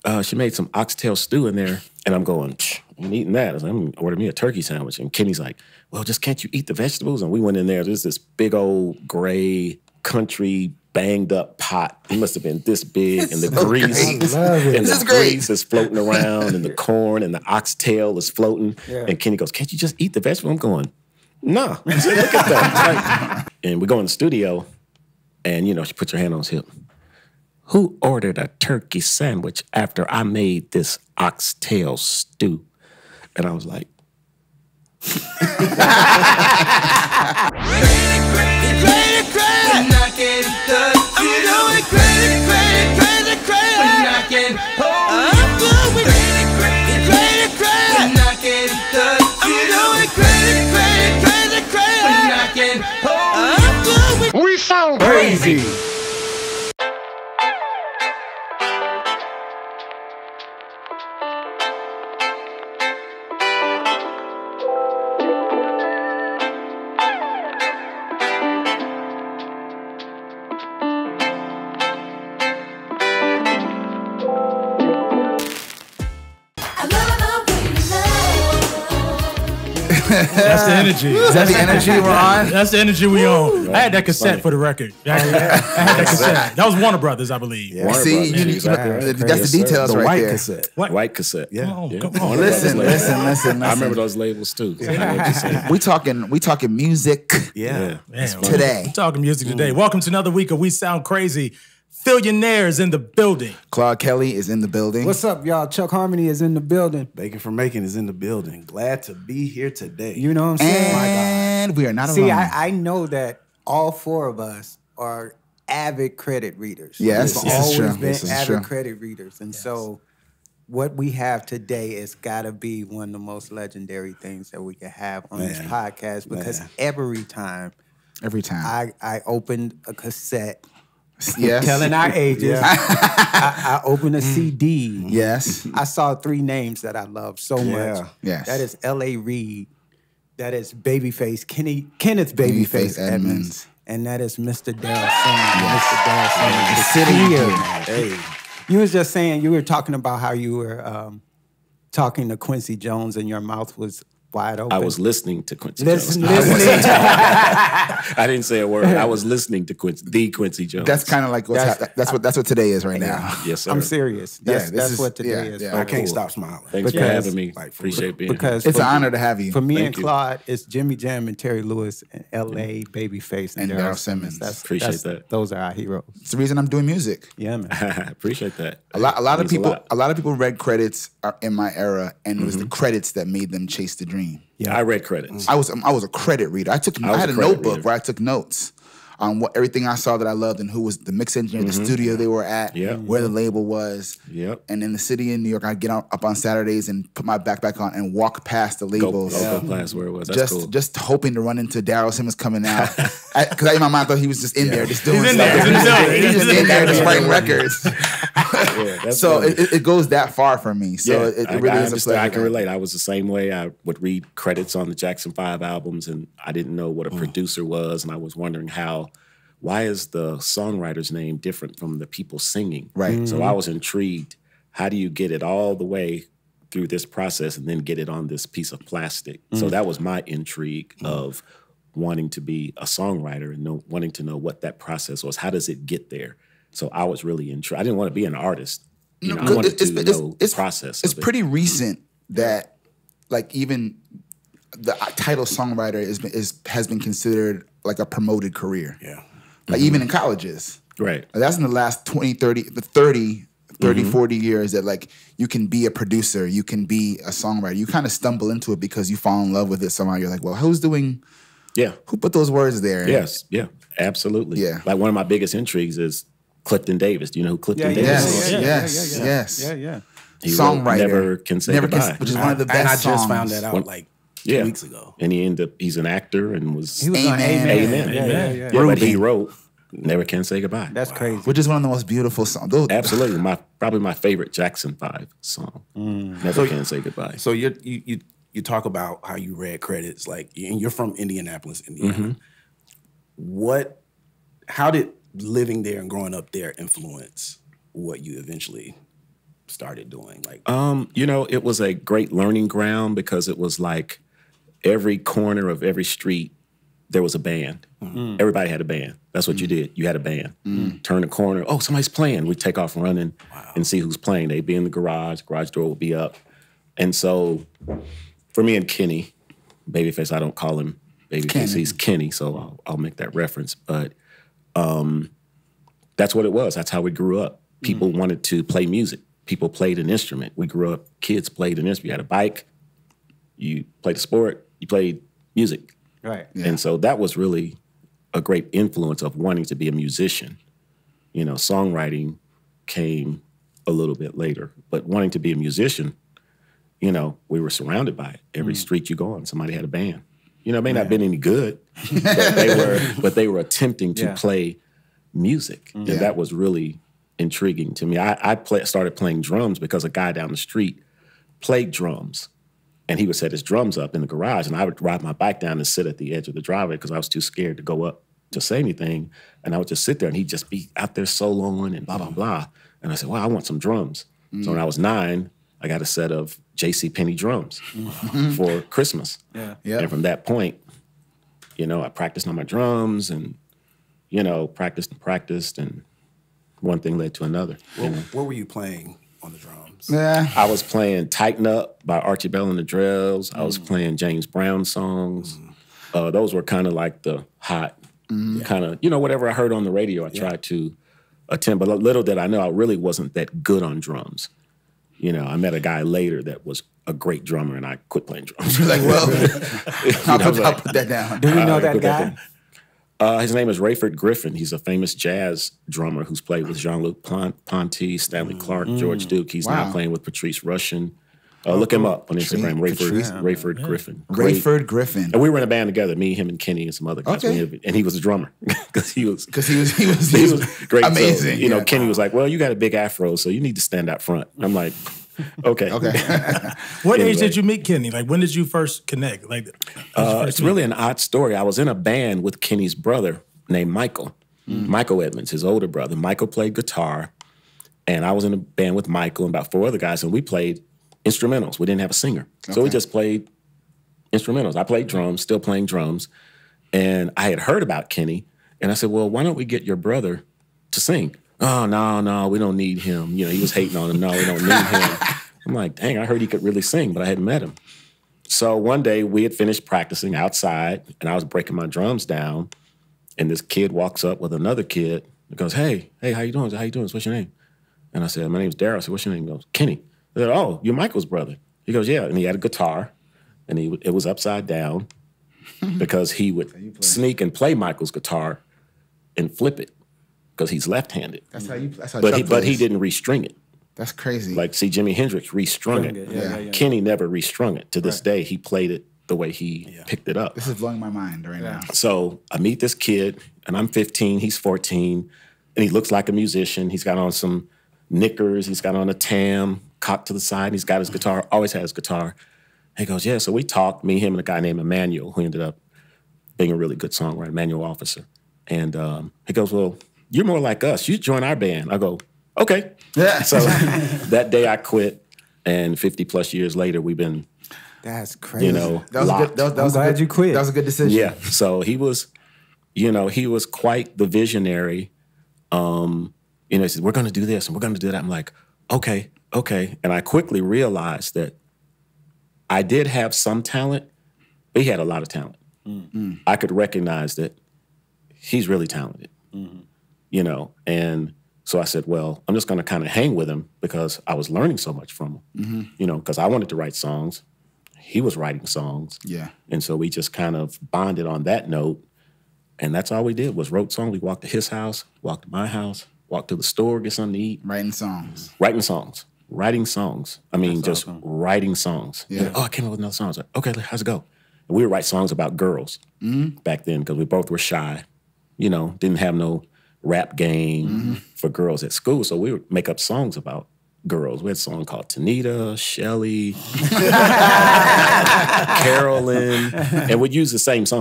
she made some oxtail stew in there. And I'm going, I'm eating that. I was like, I'm gonna order me a turkey sandwich. And Kenny's like, well, just can't you eat the vegetables? And we went in there. There's this big old gray country banged up pot. It must have been this big. And the grease. And the grease is floating around. And the corn and the oxtail is floating. Yeah. And Kenny goes, can't you just eat the vegetable? I'm going, nah. I said, look at that. Like, and we go in the studio. And, you know, she puts her hand on his hip. Who ordered a turkey sandwich after I made this oxtail stew? And I was like, we sound crazy. That's the energy. Is that the energy we're on? That's the energy we on. I had that cassette for the record. I had that cassette. That was Warner Brothers, I believe. Yeah. See, that's the details the right white there. Cassette. White cassette. Yeah. Come on. Listen. I remember those labels too. We talking music. Yeah. Today. We're talking music today. Welcome to another week of We Sound Crazy. Phillionaire is in the building. Claude Kelly is in the building. What's up, y'all? Chuck Harmony is in the building. Bacon for Making is in the building. Glad to be here today. You know what I'm saying? And we are not alone. See, I know that all four of us are avid credit readers. Yes, We've this is always true. been This is avid true. credit readers. And so what we have today has got to be one of the most legendary things that we can have on this podcast because every time I opened a cassette, yes. telling our ages, I opened a CD. Yes. I saw three names that I love so much. Yes. That is L.A. Reid. That is Babyface, Kenneth Babyface Edmonds. And that is Mr. Daryl Simmons. Mr. Daryl Simmons. Hey. You was just saying, you were talking about how you were talking to Quincy Jones and your mouth was wide open. I was listening to Quincy Jones. Listening. I didn't say a word. I was listening to Quincy Jones. That's kind of like that's what today is right now. Yes, sir. I'm serious. That's what today is. I can't stop smiling. Thanks for having me. Appreciate being here. It's an honor to have you. For me and Claude, it's Jimmy Jam and Terry Lewis and L.A. Babyface and Daryl Simmons. Appreciate that. Those are our heroes. It's the reason I'm doing music. Yeah, man. Appreciate that. A lot of people read credits in my era, and it was the credits that made them chase the dream. Yeah, I read credits. I was a credit reader. I had a notebook where I took notes on everything I saw that I loved and who was the mix engineer, the studio they were at, where the label was. Yep. And in the city in New York, I'd get up on Saturdays and put my backpack on and walk past the labels. Go past where it was. That's cool. Just hoping to run into Daryl Simmons coming out. Because in my mind, I thought he was just in there, just doing stuff. He's just in there, just writing records. So it goes that far for me. So it really is a pleasure. I can relate. I was the same way. I would read credits on the Jackson 5 albums, and I didn't know what a producer was, and I was wondering why is the songwriter's name different from the people singing? Right. So I was intrigued. How do you get it all the way through this process and then get it on this piece of plastic? So that was my intrigue of wanting to be a songwriter and wanting to know what that process was. How does it get there? So I was really intrigued. I didn't want to be an artist. I wanted to know the process. It's pretty recent that, like, even the title songwriter has been considered like a promoted career. Yeah. Like even in colleges. Right. Like that's in the last 40 years that like you can be a producer, you can be a songwriter. You kind of stumble into it because you fall in love with it somehow. You're like, well, who put those words there? Yes, yeah, absolutely. Yeah. Like one of my biggest intrigues is Clifton Davis. Do you know who Clifton Davis is? Yes. He songwriter. Never Can Say Goodbye. Which is one of the best And I songs. just found that out 2 weeks ago. And he's an actor and He was on Amen. Yeah, but he wrote Never Can Say Goodbye. That's crazy. Which is one of the most beautiful songs. Absolutely. Probably my favorite Jackson 5 song. Never Can Say Goodbye. So you talk about how you read credits, like, and you're from Indianapolis, Indiana. How did living there and growing up there influence what you eventually started doing? Like, you know, it was a great learning ground because it was like every corner of every street there was a band. Everybody had a band. That's what you did. You had a band. Turn the corner. Oh, somebody's playing. We'd take off running and see who's playing. They'd be in the garage door would be up. And so for me and Kenny, Babyface, I don't call him Babyface, he's Kenny, so I'll make that reference. But that's what it was. That's how we grew up. People wanted to play music. People played an instrument. We grew up, kids played an instrument. You had a bike, you played a sport, you played music. Right. Yeah. And so that was really a great influence of wanting to be a musician. You know, songwriting came a little bit later, but wanting to be a musician, you know, we were surrounded by it. Every street you go on, somebody had a band. You know, it may not have been any good, but they were attempting to play music. And that was really intriguing to me. I started playing drums because a guy down the street played drums. And he would set his drums up in the garage, and I would ride my bike down and sit at the edge of the driveway because I was too scared to go up to say anything. And I would just sit there, and he'd just be out there soloing and blah, blah, blah. And I said, well, I want some drums. So when I was 9, I got a set of JCPenney drums for Christmas. And from that point, you know, I practiced on my drums and, you know, practiced, and one thing led to another. What were you playing on the drums? I was playing Tighten Up by Archie Bell and the Drells. I was playing James Brown songs. Those were kind of like the hot, kind of, you know, whatever I heard on the radio, I tried to attempt. But little did I know, I really wasn't that good on drums. You know, I met a guy later that was a great drummer, and I quit playing drums. You're like, well, I'll put that down. Do you know that guy? His name is Rayford Griffin. He's a famous jazz drummer who's played with Jean-Luc Ponty, Stanley Clarke, George Duke. He's now playing with Patrice Rushen. Look him up on Instagram, Rayford Griffin. Rayford Griffin. And we were in a band together, me, him, and Kenny, and some other guys. And he was a drummer because he was great. Amazing. So, you know, Kenny was like, "Well, you got a big afro, so you need to stand out front." I'm like, "Okay." What age did you meet Kenny? Like, when did you first connect? Like, it's really an odd story. I was in a band with Kenny's brother named Michael. Michael Edmonds, his older brother. Michael played guitar, and I was in a band with Michael and about 4 other guys, and we played instrumentals. We didn't have a singer. So we just played instrumentals. I played drums, still playing drums. And I had heard about Kenny. And I said, well, why don't we get your brother to sing? Oh, no, we don't need him. You know, he was hating on him. No, we don't need him. I'm like, dang, I heard he could really sing, but I hadn't met him. So one day we had finished practicing outside, and I was breaking my drums down. And this kid walks up with another kid and goes, hey, how you doing? How you doing? What's your name? And I said, my name's Daryl. I said, what's your name? He goes, Kenny. I said, oh, you're Michael's brother. He goes, yeah. And he had a guitar, and it was upside down because he would sneak and play Michael's guitar and flip it because he's left-handed. That's how you play. But he didn't restring it. That's crazy. Like, see, Jimi Hendrix restrung it. Kenny never restrung it. To this day, he played it the way he picked it up. This is blowing my mind right now. So I meet this kid, and I'm 15, he's 14, and he looks like a musician. He's got on some knickers, he's got on a tam, cocked to the side, he's got his guitar, always had his guitar. And he goes, yeah, so we talked, me, him, and a guy named Emmanuel, who ended up being a really good songwriter, Emmanuel Officer. And he goes, well, you're more like us. You join our band. I go, okay. Yeah. So that day I quit, and 50-plus years later, we've been, that's crazy. You know, I'm glad you quit. That was a good decision. Yeah. So he was, you know, he was quite the visionary. You know, he said, we're going to do this and we're going to do that. I'm like, okay. And I quickly realized that I did have some talent, but he had a lot of talent. I could recognize that he's really talented, you know. And so I said, well, I'm just going to kind of hang with him because I was learning so much from him, you know, because I wanted to write songs. He was writing songs. Yeah. And so we just kind of bonded on that note. And that's all we did was wrote songs. We walked to his house, walked to my house, walked to the store, get something to eat. Writing songs. I mean, that's awesome. Writing songs. Yeah. Oh, I came up with another song. I was like, okay, how's it go? And we would write songs about girls back then because we both were shy, you know, didn't have no rap game for girls at school. So we would make up songs about girls. We had a song called Tanita, Shelly, Carolyn, and we'd use the same song.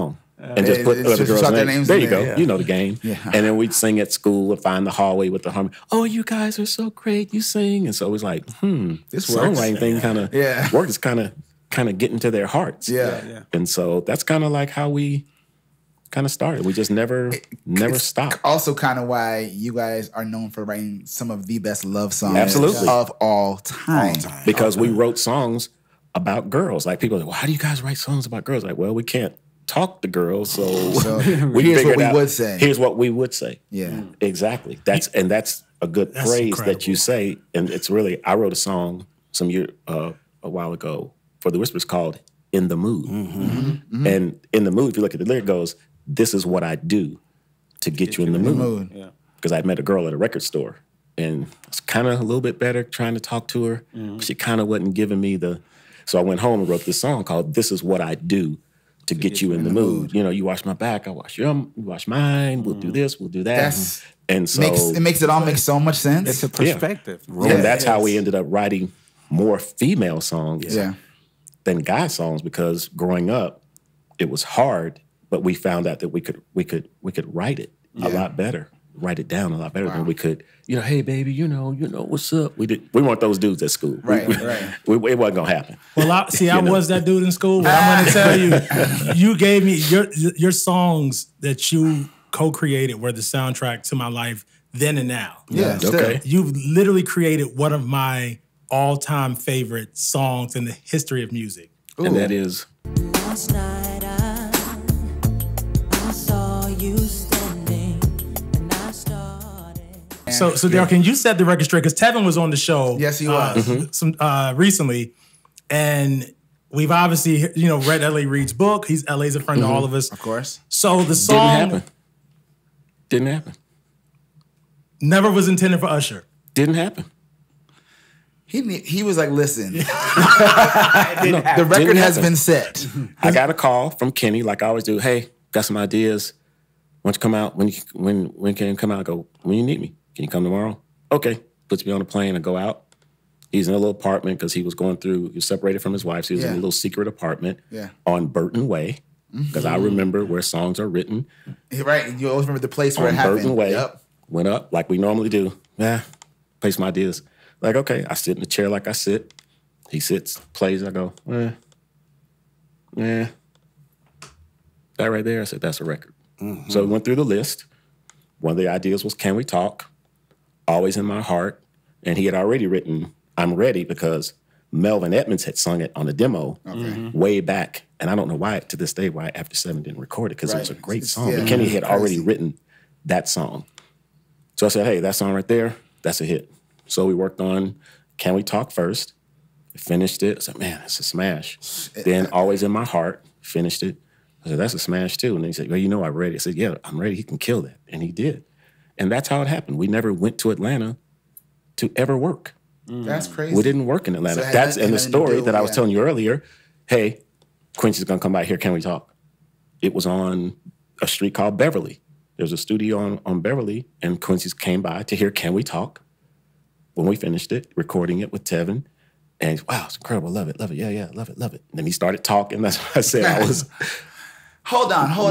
and just put other girls' names. There you go. Yeah. You know the game. Yeah. And then we'd sing at school and find the hallway with the harmony. Oh, you guys are so great. You sing. And so it was like, this songwriting thing kind of works. It's kind of getting to their hearts. Yeah. And so that's kind of like how we kind of started. We just never stopped. Also kind of why you guys are known for writing some of the best love songs Absolutely. of all time. Because we wrote songs about girls. Like people are like, well, how do you guys write songs about girls? Like, well, we can't talk to girls, so we here's what figured we out, would say. Here's what we would say. Yeah. Exactly. That's a good phrase incredible. That you say. And it's really, I wrote a song a while ago for the Whispers called In the Mood. And In the Mood, if you look at the lyric, goes, this is what I do to get you in the mood. Because I met a girl at a record store, and I was kind of a little bit better trying to talk to her. But she kind of wasn't giving me so I went home and wrote this song called This Is What I Do to get you in the mood. You know, you wash my back, I wash you wash mine, we'll do this, we'll do that. And so it makes it all make so much sense. It's a perspective. And that's how we ended up writing more female songs than guy songs, because growing up, it was hard, but we found out that we could write it a lot better, write it down a lot better than we could. You know, hey baby, you know what's up. We weren't those dudes at school. Right. It wasn't gonna happen. Well, I was that dude in school. But I'm going to tell you, you gave me your songs that you co-created were the soundtrack to my life then and now. Yeah. Okay. You've literally created one of my all-time favorite songs in the history of music. Ooh. And that is. Last night I saw you standing and I started. So Daryl, can you set the record straight? Because Tevin was on the show. Yes, he was. Recently, and we've obviously read L.A. Reid's book. L.A.'s a friend to all of us, of course. So the song Didn't happen. Never was intended for Usher. Didn't happen. He was like, listen, the record has been set. I got a call from Kenny, like I always do. Hey, got some ideas. Why don't you come out? When can you come out? I go, when you need me. Can you come tomorrow? Okay. Puts me on a plane and go out. He's in a little apartment because he was separated from his wife, so he was in a little secret apartment on Burton Way. Because I remember where songs are written. Right. You always remember the place where it happened. Burton Way. Yep. Went up like we normally do. Place my ideas. Like, okay, I sit in the chair like I sit. He sits, plays, I go, that right there, I said, that's a record. So we went through the list. One of the ideas was Can We Talk? Always in My Heart. And he had already written I'm Ready, because Melvin Edmonds had sung it on a demo way back. And I don't know why, to this day, why After 7 didn't record it, because it was a great song. But Kenny had already written that song. So I said, hey, that song right there, that's a hit. So we worked on Can We Talk first, finished it. I said, man, it's a smash. Then Always in My Heart, finished it. I said, that's a smash too. And then he said, well, I'm ready. I said, yeah, I'm ready. He can kill that. And he did. And that's how it happened. We never went to Atlanta to ever work. That's crazy. We didn't work in Atlanta. So that's in the story that I was telling you earlier. Hey, Quincy's gonna come by here. Can we talk? It was on a street called Beverly. There's a studio on Beverly, and Quincy's came by to hear Can We Talk? When we finished it, recording it with Tevin, and wow, it's incredible. Love it. Yeah, love it. And then he started talking. That's what I said. I was. Hold on. He's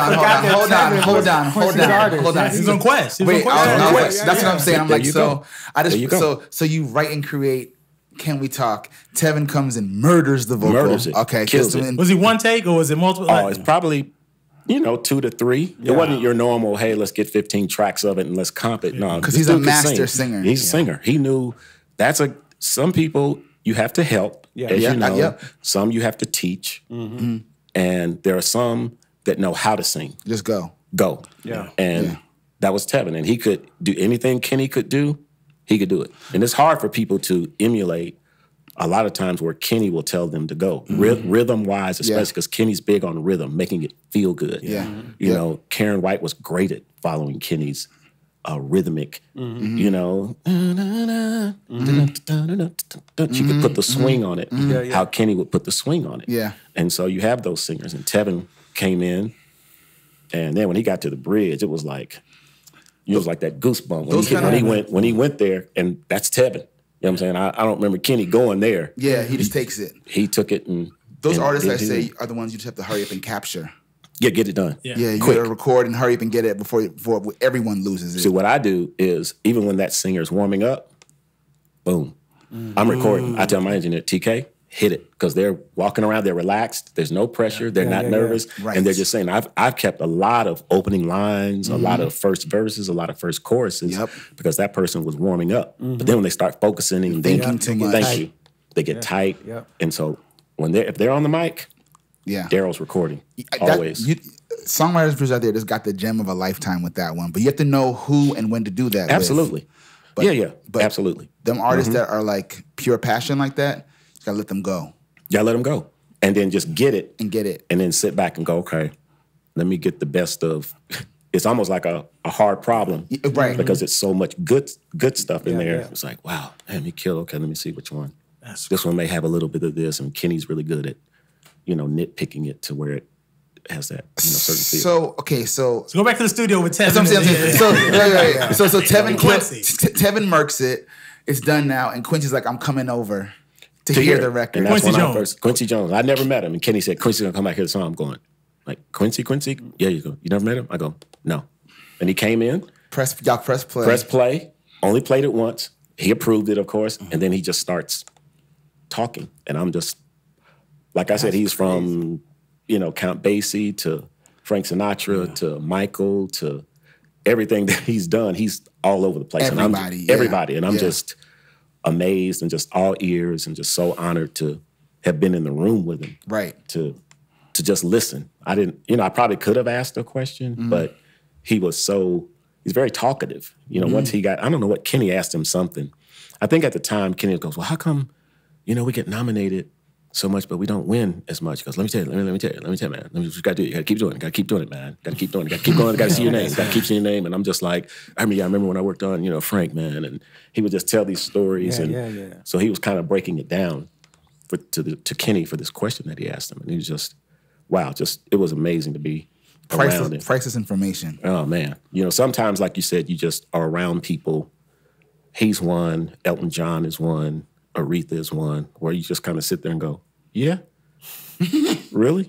on Quest. Wait, that's what I'm saying. I'm like, so you write and create Can We Talk? Tevin comes and murders the vocal. Murders it. Okay. Kills it. Was he one take or was it multiple? Oh, it's probably 2 to 3. It wasn't your normal, hey, let's get 15 tracks of it and let's comp it. No, because he's a master singer. He's a singer. He knew some people you have to help, as you know. Some you have to teach. And there are some that know how to sing. Just go. Yeah. And that was Tevin. And he could do anything Kenny could do, he could do it. And it's hard for people to emulate a lot of times where Kenny will tell them to go. Rhythm-wise, especially because Kenny's big on rhythm, making it feel good. You know, Karen White was great at following Kenny's rhythmic, she could put the swing on it, how Kenny would put the swing on it. Yeah. And so you have those singers. And Tevin came in, and then when he got to the bridge, it was like that goosebump. When he went there, and that's Tevin. You know what I'm saying? I don't remember Kenny going there. Yeah, he just takes it. He took it and... Those artists I say are the ones you just have to hurry up and capture. Yeah, get it done. Yeah, you gotta record and hurry up and get it before everyone loses it. See, what I do is, even when that singer's warming up, boom, I'm recording. I tell my engineer, TK, hit it, because they're walking around, they're relaxed, there's no pressure, they're not nervous, and they're just saying, I've kept a lot of opening lines, a lot of first verses, a lot of first choruses, because that person was warming up. But then when they start focusing and thinking too much, they get tight. And so if they're on the mic, Daryl's recording always. Songwriters out there just got the gem of a lifetime with that one, but you have to know who and when to do that. Absolutely. But absolutely. Them artists that are like pure passion like that, you gotta let them go. Yeah, let them go. And then just get it. And then sit back and go, okay, let me get the best of. It's almost like a hard problem. Right. Because it's so much good stuff in there. It's like, wow, man, he killed. Okay, let me see which one. This one may have a little bit of this, and Kenny's really good at, nitpicking it to where it has that certain feel. So go back to the studio with Tevin. So Tevin murks it. It's done now, and Quincy's like, I'm coming over to hear the record. And that's Quincy Jones. I never met him, and Kenny said, Quincy's gonna come back here the song. I'm going, like, Quincy? Yeah, you go. You never met him? I go, no. And he came in. Y'all press play. Press play. Only played it once. He approved it, of course, and then he just starts talking, and I'm just, like I said, he's from, Count Basie to Frank Sinatra to Michael to everything that he's done. He's all over the place. Everybody. And I'm just amazed and just all ears and just so honored to have been in the room with him. Right. To just listen. I didn't, I probably could have asked a question, but he's very talkative. Once he got, I don't know what, Kenny asked him something. I think at the time, Kenny goes, well, how come, we get nominated so much, but we don't win as much? Because let me tell you, man. What you gotta do. You gotta keep doing it. You gotta keep doing it, man. Gotta keep doing it. Gotta keep going. Gotta see your name. Gotta keep seeing your name. And I'm just like, I remember when I worked on, Frank, man, and he would just tell these stories. So he was kind of breaking it down to Kenny for this question that he asked him. And he was just, wow, it was amazing to be around him. Priceless information. Oh, man. Sometimes, like you said, you just are around people. He's one. Elton John is one. Aretha is one, where you just kind of sit there and go, yeah, really?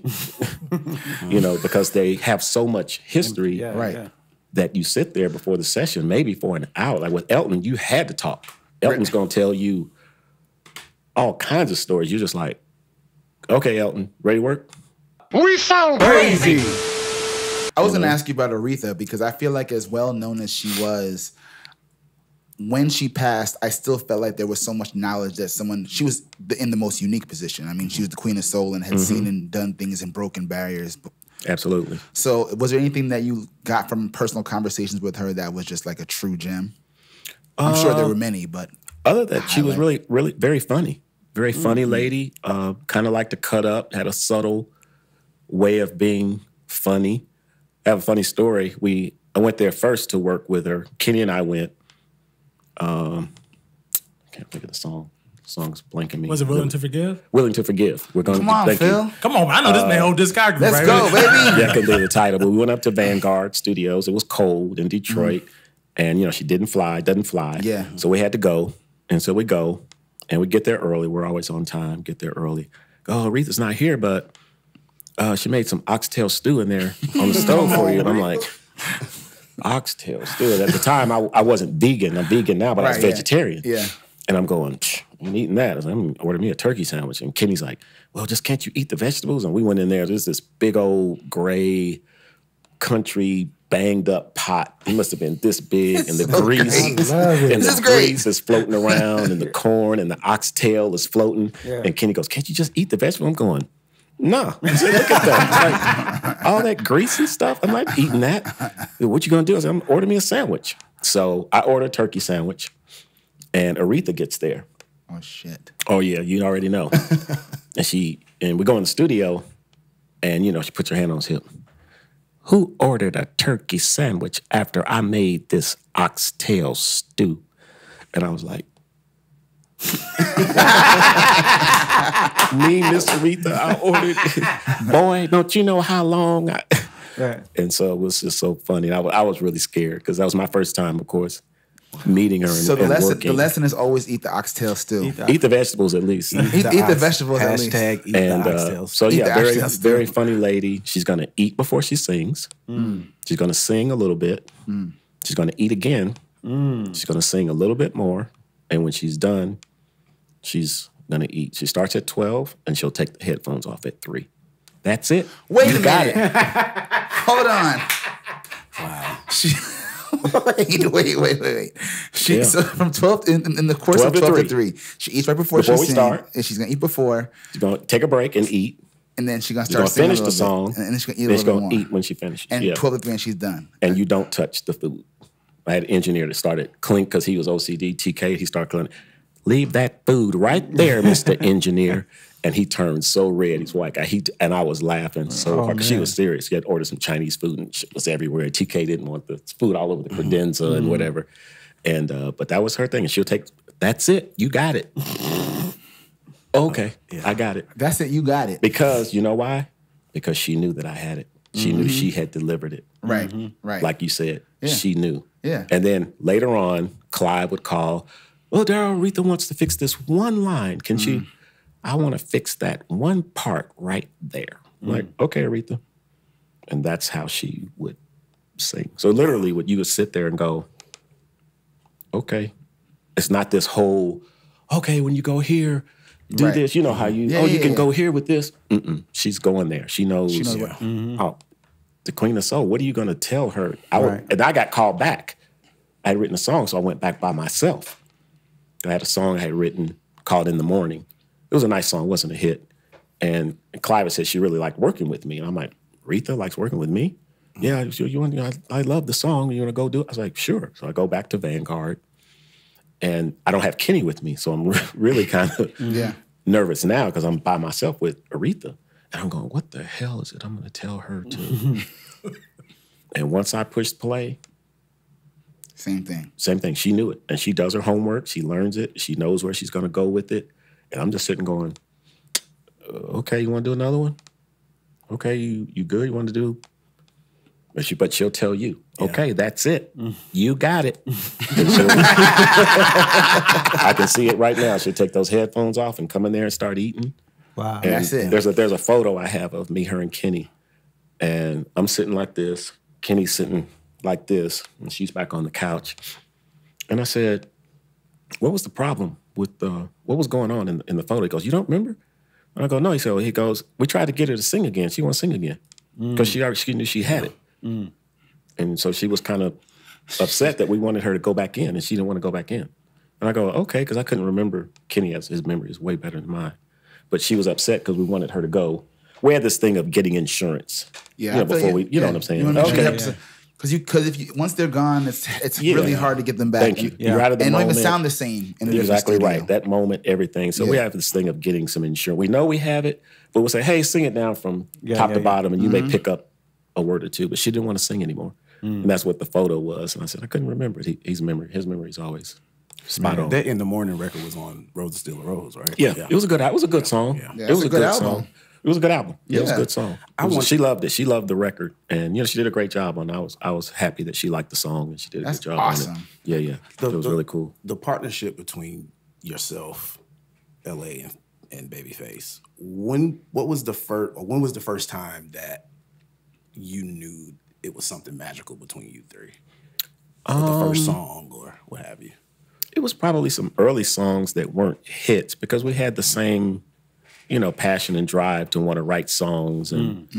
Because they have so much history that you sit there before the session, maybe for an hour. Like with Elton, you had to talk. Elton's going to tell you all kinds of stories. You're just like, okay, Elton, ready to work? We sound crazy. I was going to ask you about Aretha, because I feel like as well known as she was, when she passed, I still felt like there was so much knowledge that she was in the most unique position. I mean, she was the queen of soul and had seen and done things and broken barriers. Absolutely. So was there anything that you got from personal conversations with her that was just like a true gem? I'm sure there were many, but... Other than that, she was really, really very funny. Very funny lady. Kind of liked to cut up, had a subtle way of being funny. I have a funny story. I went there first to work with her. Kenny and I went. I can't think of the song. The song's blanking me. Was it Willing to Forgive? Willing to Forgive. We're going. Come on, Phil. Come on, I know this man whole discography. Let's go, baby. Yeah, I couldn't do the title, but we went up to Vanguard Studios. It was cold in Detroit, and she doesn't fly. Yeah. So we had to go, and so we go, and we get there early. We're always on time. Get there early. Oh, Aretha's not here, but she made some oxtail stew in there on the stove for you, and I'm like. Oxtail stew. At the time, I wasn't vegan. I'm vegan now, but I was vegetarian. Yeah. And I'm going, I'm eating that. I was like, I'm going to order me a turkey sandwich. And Kenny's like, well, just can't you eat the vegetables? And we went in there. There's this big old gray country banged up pot. It must have been this big. And the grease is floating around and the corn and the oxtail is floating. Yeah. And Kenny goes, can't you just eat the vegetable? I'm going, no. I said, look at that. It's like, all that grease and stuff. I'm not eating that. What you gonna do? I said, I'm gonna order me a sandwich. So I order a turkey sandwich, and Aretha gets there. Oh shit. Oh yeah, you already know. and we go in the studio, and she puts her hand on his hip. Who ordered a turkey sandwich after I made this oxtail stew? And I was like, me, Miss Aretha, I ordered it. Boy, don't you know how long Right. And so it was just so funny. I was really scared because that was my first time, of course, meeting her so and the lesson is always eat the oxtail stew. Eat the vegetables at least. Eat the vegetables at least. Hashtag eat the oxtails. So yeah, very funny lady. She's gonna eat before she sings. She's gonna sing a little bit. She's gonna eat again. She's gonna sing a little bit more. And when she's done, she's gonna eat. She starts at 12 and she'll take the headphones off at 3. That's it. Wait a minute. Hold on. Wow. Wait. So from 12 in the course of 12 to 3, she eats right before she starts. And she's gonna eat before. She's gonna take a break and eat. And then she's gonna start singing finish the song. And then she's gonna eat a little bit more. Eat when she finishes. And 12 to 3 and she's done. And you don't touch the food. I had an engineer that started clink because he was OCD, TK. He started clinking. Leave that food right there, Mr. Engineer. And he turned so red. He's white guy. And I was laughing so hard because she was serious. She had ordered some Chinese food and shit was everywhere. TK didn't want the food all over the credenza and whatever. And but that was her thing. And she'll take, that's it. You got it. Okay, I got it. That's it. You got it. Because you know why? Because she knew that I had it. She knew she had delivered it. Right, right. Like you said, she knew. Yeah. And then later on, Clyde would call, well, Daryl, Aretha wants to fix this one line. Can she? I want to fix that one part right there. Like, okay, Aretha. And that's how she would sing. So literally, you would sit there and go, okay. It's not this whole, okay, when you go here, do this. You know how you, you can go here with this. She's going there. She knows. What, oh, the Queen of Soul, what are you going to tell her? And I got called back. I had written a song, so I went back by myself. I had a song I had written called In the Morning. It was a nice song, it wasn't a hit. And Clive said she really liked working with me. And I'm like, Aretha likes working with me? Yeah, I love the song. You want to go do it? I was like, sure. So I go back to Vanguard. And I don't have Kenny with me, so I'm really kind of nervous now because I'm by myself with Aretha. And I'm going, what the hell is it I'm going to tell her to? And once I pushed play, same thing. Same thing. She knew it. And she does her homework. She learns it. She knows where she's going to go with it. And I'm just sitting going, okay, you want to do another one? Okay, you good? You want to do? But she'll tell you, okay, that's it. You got it. I can see it right now. She'll take those headphones off and come in there and start eating. Wow. And that's it. There's a photo I have of me, her, and Kenny. And I'm sitting like this. Kenny's sitting like this, and she's back on the couch. And I said, what was the problem with what was going on in the photo? He goes, you don't remember? And I go, no. He goes, we tried to get her to sing again. She won't sing again because she knew she had it. And so she was kind of upset that we wanted her to go back in, and she didn't want to go back in. And I go, okay, because I couldn't remember. Kenny, his memory is way better than mine. But she was upset because we wanted her to go. We had this thing of getting insurance. Yeah, before you know what I'm saying? Because if you once they're gone, it's really hard to get them back. Thank you. You're out of the and moment. Don't even sound the same. In a exactly studio. Right. That moment, everything. So we have this thing of getting some insurance. We know we have it, but we'll say, hey, sing it down from top to bottom, and you may pick up a word or two. But she didn't want to sing anymore, and that's what the photo was. And I said, I couldn't remember it. His memory is always spot on. That In the Morning record was on Rose is Still a Rose, right? Yeah. It was a good. It was a good song. It was a good album. Song. It was a good album. Yeah, it was a good song. She loved it. She loved the record, and she did a great job on it. I was happy that she liked the song and she did a good job awesome. on it. Yeah. It was really cool. The partnership between yourself, LA, and Babyface. When was the first time that you knew it was something magical between you three? Or the first song or what have you? It was probably some early songs that weren't hits because we had the same, passion and drive to want to write songs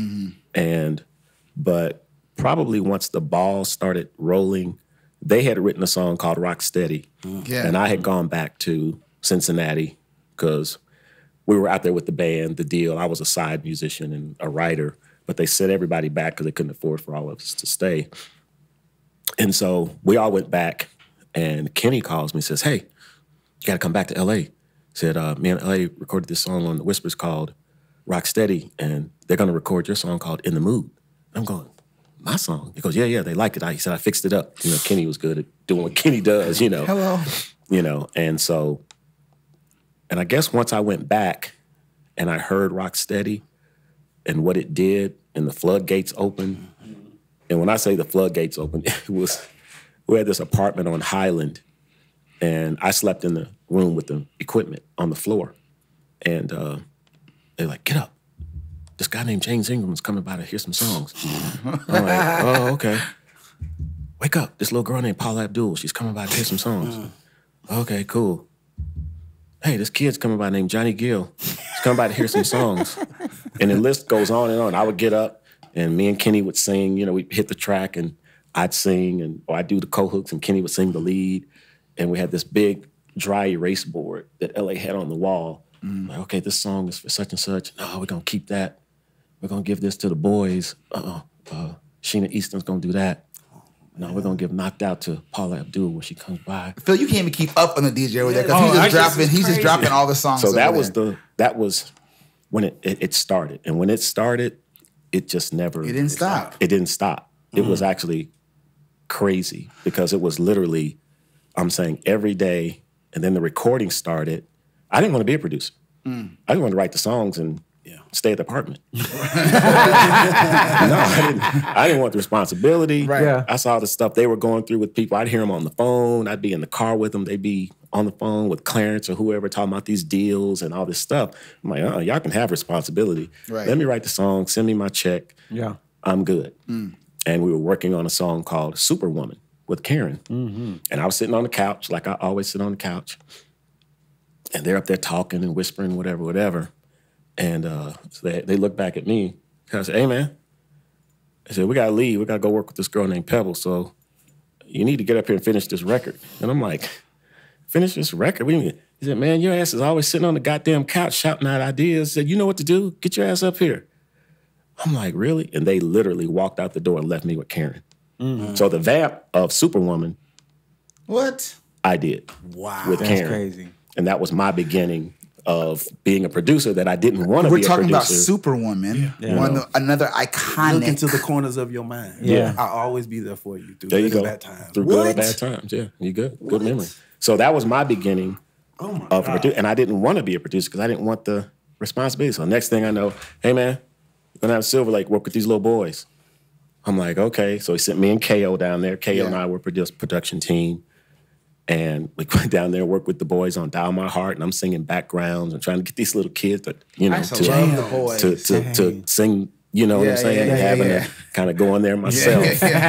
but probably once the ball started rolling, they had written a song called Rock Steady. And I had gone back to Cincinnati because we were out there with the band, The Deal. I was a side musician and a writer, but they sent everybody back because they couldn't afford for all of us to stay. And so we all went back, and Kenny calls me and says, hey, you got to come back to L.A. Said, me and LA recorded this song on the Whispers called Rock Steady, and they're going to record your song called In the Mood. I'm going, my song? He goes, yeah, they liked it. He said, I fixed it up. Kenny was good at doing what Kenny does, Hello. And so, and I guess once I went back and I heard Rock Steady and what it did, and the floodgates opened, and when I say the floodgates opened, it was we had this apartment on Highland, and I slept in the room with the equipment on the floor. And they're like, get up. This guy named James Ingram's coming by to hear some songs. I'm like, oh, okay. Wake up. This little girl named Paula Abdul, she's coming by to hear some songs. Okay, cool. Hey, this kid's coming by named Johnny Gill. He's coming by to hear some songs. And the list goes on and on. I would get up, and me and Kenny would sing. You know, we'd hit the track, and I'd sing, or I'd do the co-hooks, and Kenny would sing the lead. And we had this big dry erase board that LA had on the wall. Like, okay, this song is for such and such. No, we're going to keep that. We're going to give this to the boys. Sheena Easton's going to do that. No, we're going to give Knocked Out to Paula Abdul when she comes by. Phil, you can't even keep up on the DJ with that because he's just dropping all the songs. So that was when it started. And when it started, it just never... It didn't stop. It didn't stop. It was actually crazy because it was literally, I'm saying, every day. And then the recording started. I didn't want to be a producer. I didn't want to write the songs and stay at the apartment. No, I didn't want the responsibility. Right. Yeah. I saw the stuff they were going through with people. I'd hear them on the phone. I'd be in the car with them. They'd be on the phone with Clarence or whoever talking about these deals and all this stuff. I'm like, y'all can have responsibility. Right. Let me write the song. Send me my check. Yeah. I'm good. And we were working on a song called Superwoman with Karen. And I was sitting on the couch like I always sit on the couch. And they're up there talking and whispering, whatever. And so they look back at me. I said, hey, man. I said, we got to leave. We got to go work with this girl named Pebble. So you need to get up here and finish this record. And I'm like, finish this record? What do you mean? He said, man, your ass is always sitting on the goddamn couch shouting out ideas. He said, you know what to do? Get your ass up here. I'm like, really? And they literally walked out the door and left me with Karen. So the vamp of Superwoman. What? I did. Wow. With Karen. That's crazy. And that was my beginning of being a producer that I didn't want to be a producer. We're talking about Superwoman, another iconic. Look into the corners of your mind. Yeah. I'll always be there for you through good and bad times. Through good and bad times, yeah. You good? Good memory. So that was my beginning of a producer. And I didn't want to be a producer because I didn't want the responsibility. So next thing I know, hey, man, we're going to have Silver Lake work with these little boys. I'm like, okay. So he sent me and KO down there. KO and I were production team. And we went down there and worked with the boys on Dial My Heart, and I'm singing backgrounds and trying to get these little kids to, to sing, you know what I'm saying? Having to kind of go in there myself.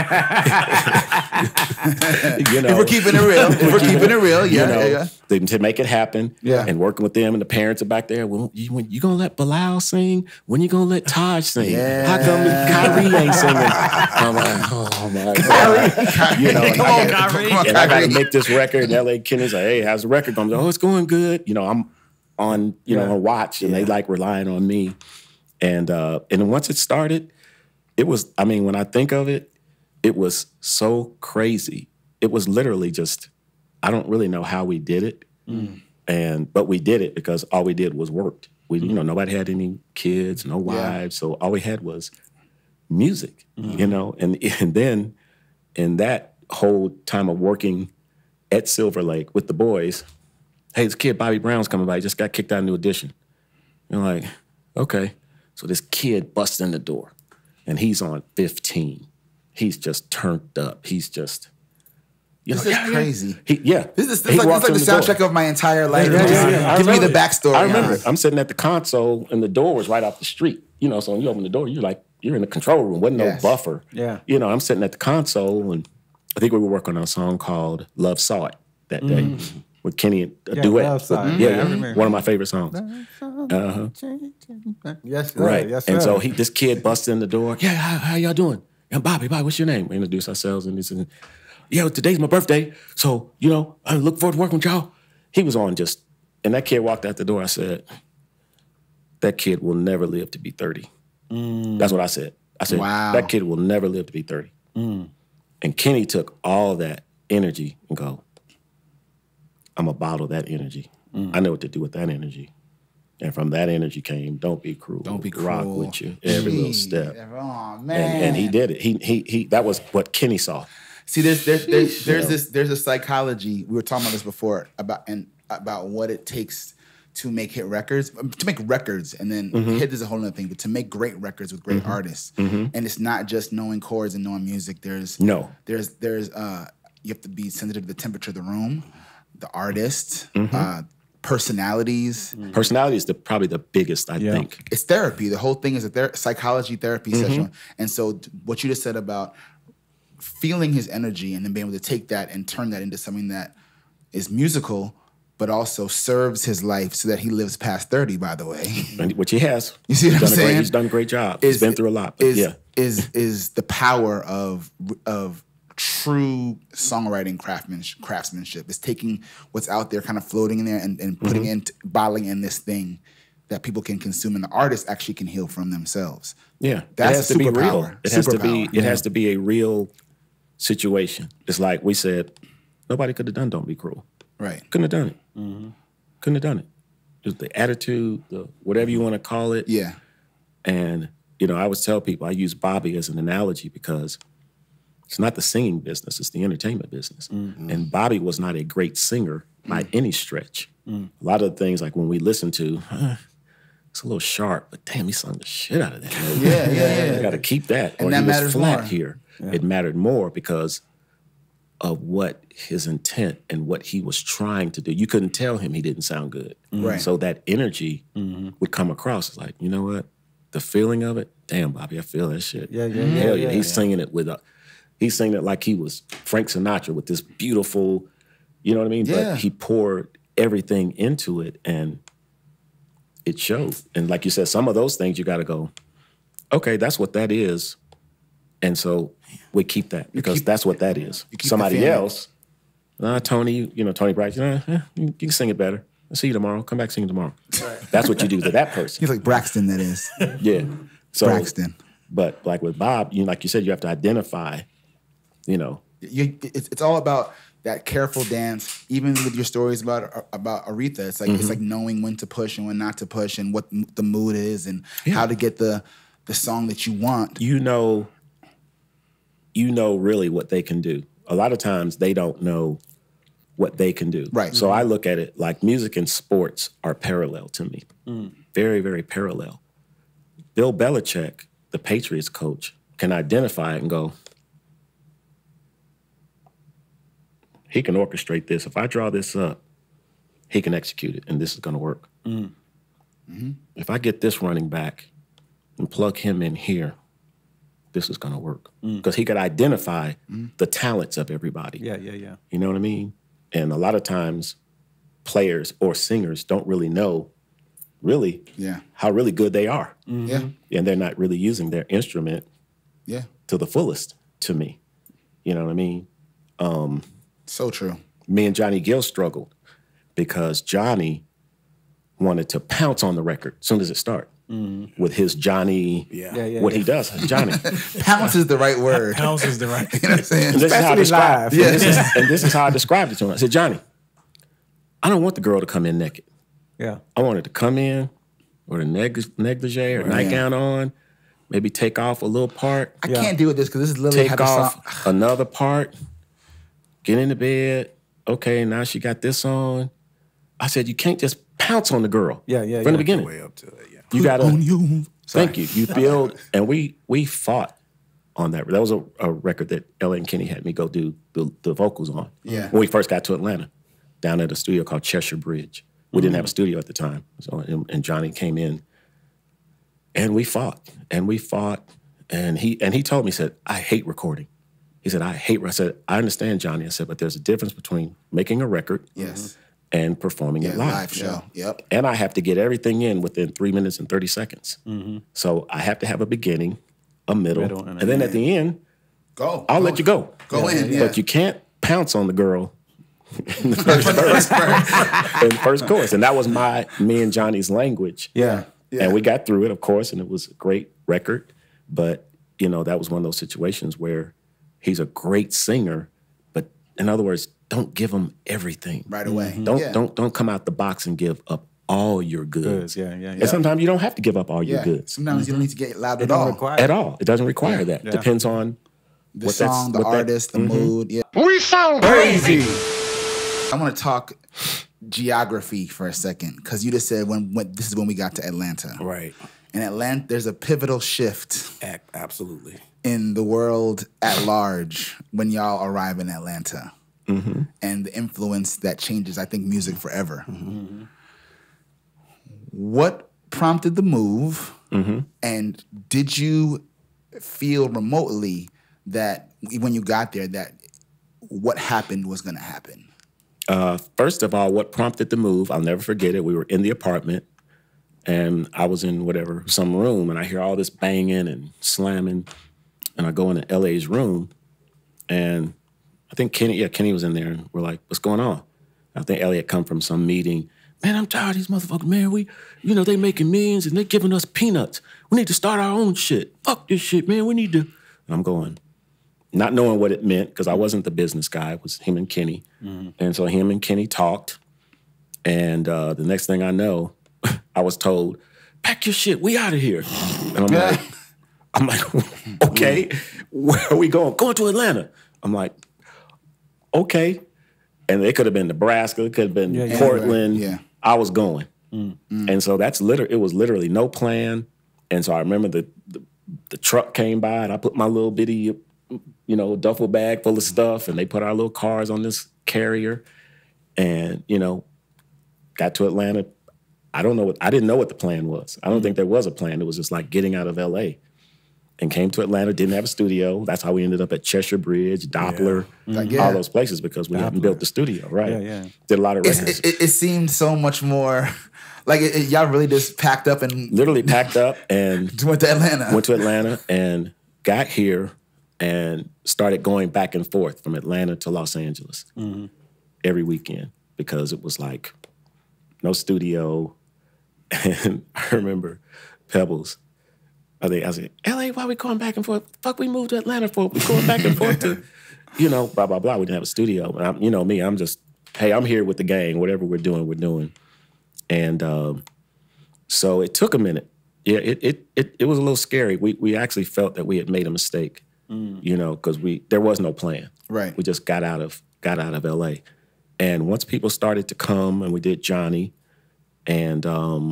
You know, if we're keeping it real, to make it happen. And working with them, and the parents are back there. When you gonna let Bilal sing? When you gonna let Taj sing? How come Kyrie ain't singing? I'm like, oh my God. You know, Come on, Kyrie. And I got to make this record. And LA Kenny's like, hey, how's the record going? Oh, it's going good. You know, I'm on, on watch, and they like relying on me. And once it started, it was, I mean, when I think of it, it was so crazy. It was literally just, I don't really know how we did it. But we did it because all we did was worked. We, nobody had any kids, no wives. So all we had was music, and then in that whole time of working at Silver Lake with the boys, hey, this kid Bobby Brown's coming by. He just got kicked out in New Edition. You're like, okay. So this kid busts in the door, and he's on 15. He's just turned up. He's just, this is crazy. This is like the soundtrack of my entire life. Give me the backstory. I remember. I'm sitting at the console, and the door was right off the street. So when you open the door, you're in the control room. Wasn't no buffer. I'm sitting at the console, and I think we were working on a song called "Love Saw It" that day with Kenny, a duet. One of my favorite songs. Yes, sir. Right. Yes, sir. And so this kid busts in the door. Yeah, how y'all doing? I'm Bobby, what's your name? We introduce ourselves, and he said, today's my birthday, so, I look forward to working with y'all. He was on and that kid walked out the door. I said, that kid will never live to be 30. That's what I said. I said, wow. That kid will never live to be 30. And Kenny took all that energy and go, I'm going to bottle that energy. I know what to do with that energy. And from that energy came, don't be cruel. Don't be cruel. Rock with you every little step. Oh, man. And he did it. He that was what Kenny saw. See, there's a psychology. We were talking about this before about what it takes to make hit records, and then hit is a whole other thing. But to make great records with great artists, and it's not just knowing chords and knowing music. There's you have to be sensitive to the temperature of the room, the artist, personalities. Personality is probably the biggest, I think. It's therapy. The whole thing is a psychology therapy session. And so what you just said about feeling his energy and then being able to take that and turn that into something that is musical, but also serves his life so that he lives past 30, by the way. Which he has. You see what I'm saying? He's done a great job. He's been through a lot. But is the power of true songwriting craftsmanship. It's taking what's out there, kind of floating in there and putting in, bottling in this thing that people can consume, and the artists actually can heal from themselves. Yeah. That's it has to be real. superpower. It has to be a real situation. It's like we said, nobody could have done Don't Be Cruel. Right. Couldn't have done it. Couldn't have done it. Just the attitude, the whatever you want to call it. Yeah. And, you know, I always tell people, I use Bobby as an analogy because it's not the singing business, it's the entertainment business. And Bobby was not a great singer by any stretch. A lot of the things, like when we listen to, it's a little sharp, but damn, he sung the shit out of that. Yeah. You got to keep that. And or that he was matters flat more. here. Yeah. It mattered more because of what his intent and what he was trying to do. You couldn't tell him he didn't sound good. Right. So that energy would come across. It's like, you know what? The feeling of it, damn, Bobby, I feel that shit. Hell yeah. He's singing it with he's singing it like he was Frank Sinatra with this beautiful, you know what I mean? Yeah. But he poured everything into it and it showed. And like you said, some of those things you got to go, okay, that's what that is. And so we keep that because that's what that is. Somebody else, Toni, Toni Braxton, you can sing it better. I'll see you tomorrow. Come back sing it tomorrow. Right. That's what you do to that person. He's like Braxton, that is. Yeah. So, Braxton. But like with Bob, like you said, you have to identify, It's all about that careful dance, even with your stories about Aretha. It's like knowing when to push and when not to push and what the mood is and how to get the song that you want. You know really what they can do. A lot of times they don't know what they can do. Right. So I look at it like music and sports are parallel to me. Very, very parallel. Bill Belichick, the Patriots coach, can identify it and go, he can orchestrate this. If I draw this up, he can execute it, and this is going to work. If I get this running back and plug him in here, this is going to work. Because he could identify the talents of everybody. Yeah. You know what I mean? And a lot of times, players or singers don't really know how really good they are. And they're not really using their instrument to the fullest, to me. You know what I mean? So true. Me and Johnny Gill struggled because Johnny wanted to pounce on the record as soon as it started. With his Johnny, what he does, Johnny. Pounce is the right word. Pounce is the right You know what I'm saying? And this is how I described it. And this is how I described it to him. I said, Johnny, I don't want the girl to come in naked. I want her to come in with a negligee or nightgown on, maybe take off a little part. I can't deal with this because this is literally take off another part, get into bed. Okay, now she got this on. I said, you can't just pounce on the girl from the beginning. Way up to it, You gotta thank you. You build, and we fought on that. That was a record that Ella and Kenny had me go do the vocals on. When we first got to Atlanta, down at a studio called Cheshire Bridge. We didn't have a studio at the time, so and Johnny came in, and we fought, and he told me, he said, I hate recording. He said, I said, I understand, Johnny. I said, but there's a difference between making a record. And performing it live. Show. Yep. And I have to get everything in within 3 minutes and 30 seconds. So I have to have a beginning, a middle and then at the end, I'll let you go. Go in. But you can't pounce on the girl in the first verse, in the first chorus. And that was me and Johnny's language. And we got through it, of course, and it was a great record. But, that was one of those situations where he's a great singer, but in other words, don't give them everything right away. Don't come out the box and give up all your goods. And sometimes you don't have to give up all your goods. Sometimes you don't need to get loud at all. At all. It doesn't require that. Depends on the song, the artist, the mood. We sound crazy. I want to talk geography for a second because you just said when this is when we got to Atlanta, right? In Atlanta, there's a pivotal shift. Absolutely. In the world at large when y'all arrive in Atlanta. And the influence that changes, I think, music forever. What prompted the move? And did you feel remotely that when you got there that what happened was going to happen? First of all, what prompted the move, I'll never forget it. We were in the apartment, and I was in some room, and I hear all this banging and slamming, and I go into LA's room, and I think Kenny was in there, and we're like, what's going on? I think Elliot come from some meeting. Man, I'm tired of these motherfuckers, man. They making millions, and they giving us peanuts. We need to start our own shit. Fuck this shit, man. We need to. And I'm going, not knowing what it meant, because I wasn't the business guy. It was him and Kenny. And so him and Kenny talked, and the next thing I know, I was told, pack your shit, we out of here. And I'm like, okay, where are we going? Going to Atlanta. I'm like, okay. And it could have been Nebraska, it could have been Portland. Yeah. I was going. And so it was literally no plan. And so I remember the truck came by, and I put my little bitty, duffel bag full of stuff, and they put our little cars on this carrier, and, got to Atlanta. I didn't know what the plan was. I don't think there was a plan. It was just like getting out of LA. And came to Atlanta, didn't have a studio. That's how we ended up at Cheshire Bridge, Doppler, all those places, because we hadn't built the studio, right? Did a lot of records. It seemed so much more, like y'all really just packed up and... Literally packed up and... Went to Atlanta. Went to Atlanta and got here and started going back and forth from Atlanta to Los Angeles every weekend, because it was like no studio. And I remember Pebbles, I said, LA, why we going back and forth? Fuck, we moved to Atlanta for. We going back and forth to, blah, blah, blah. We didn't have a studio. And me, I'm just, hey, I'm here with the gang. Whatever we're doing, we're doing. And so it took a minute. Yeah, it was a little scary. We actually felt that we had made a mistake, because there was no plan. Right. We just got out of LA. And once people started to come, and we did Johnny and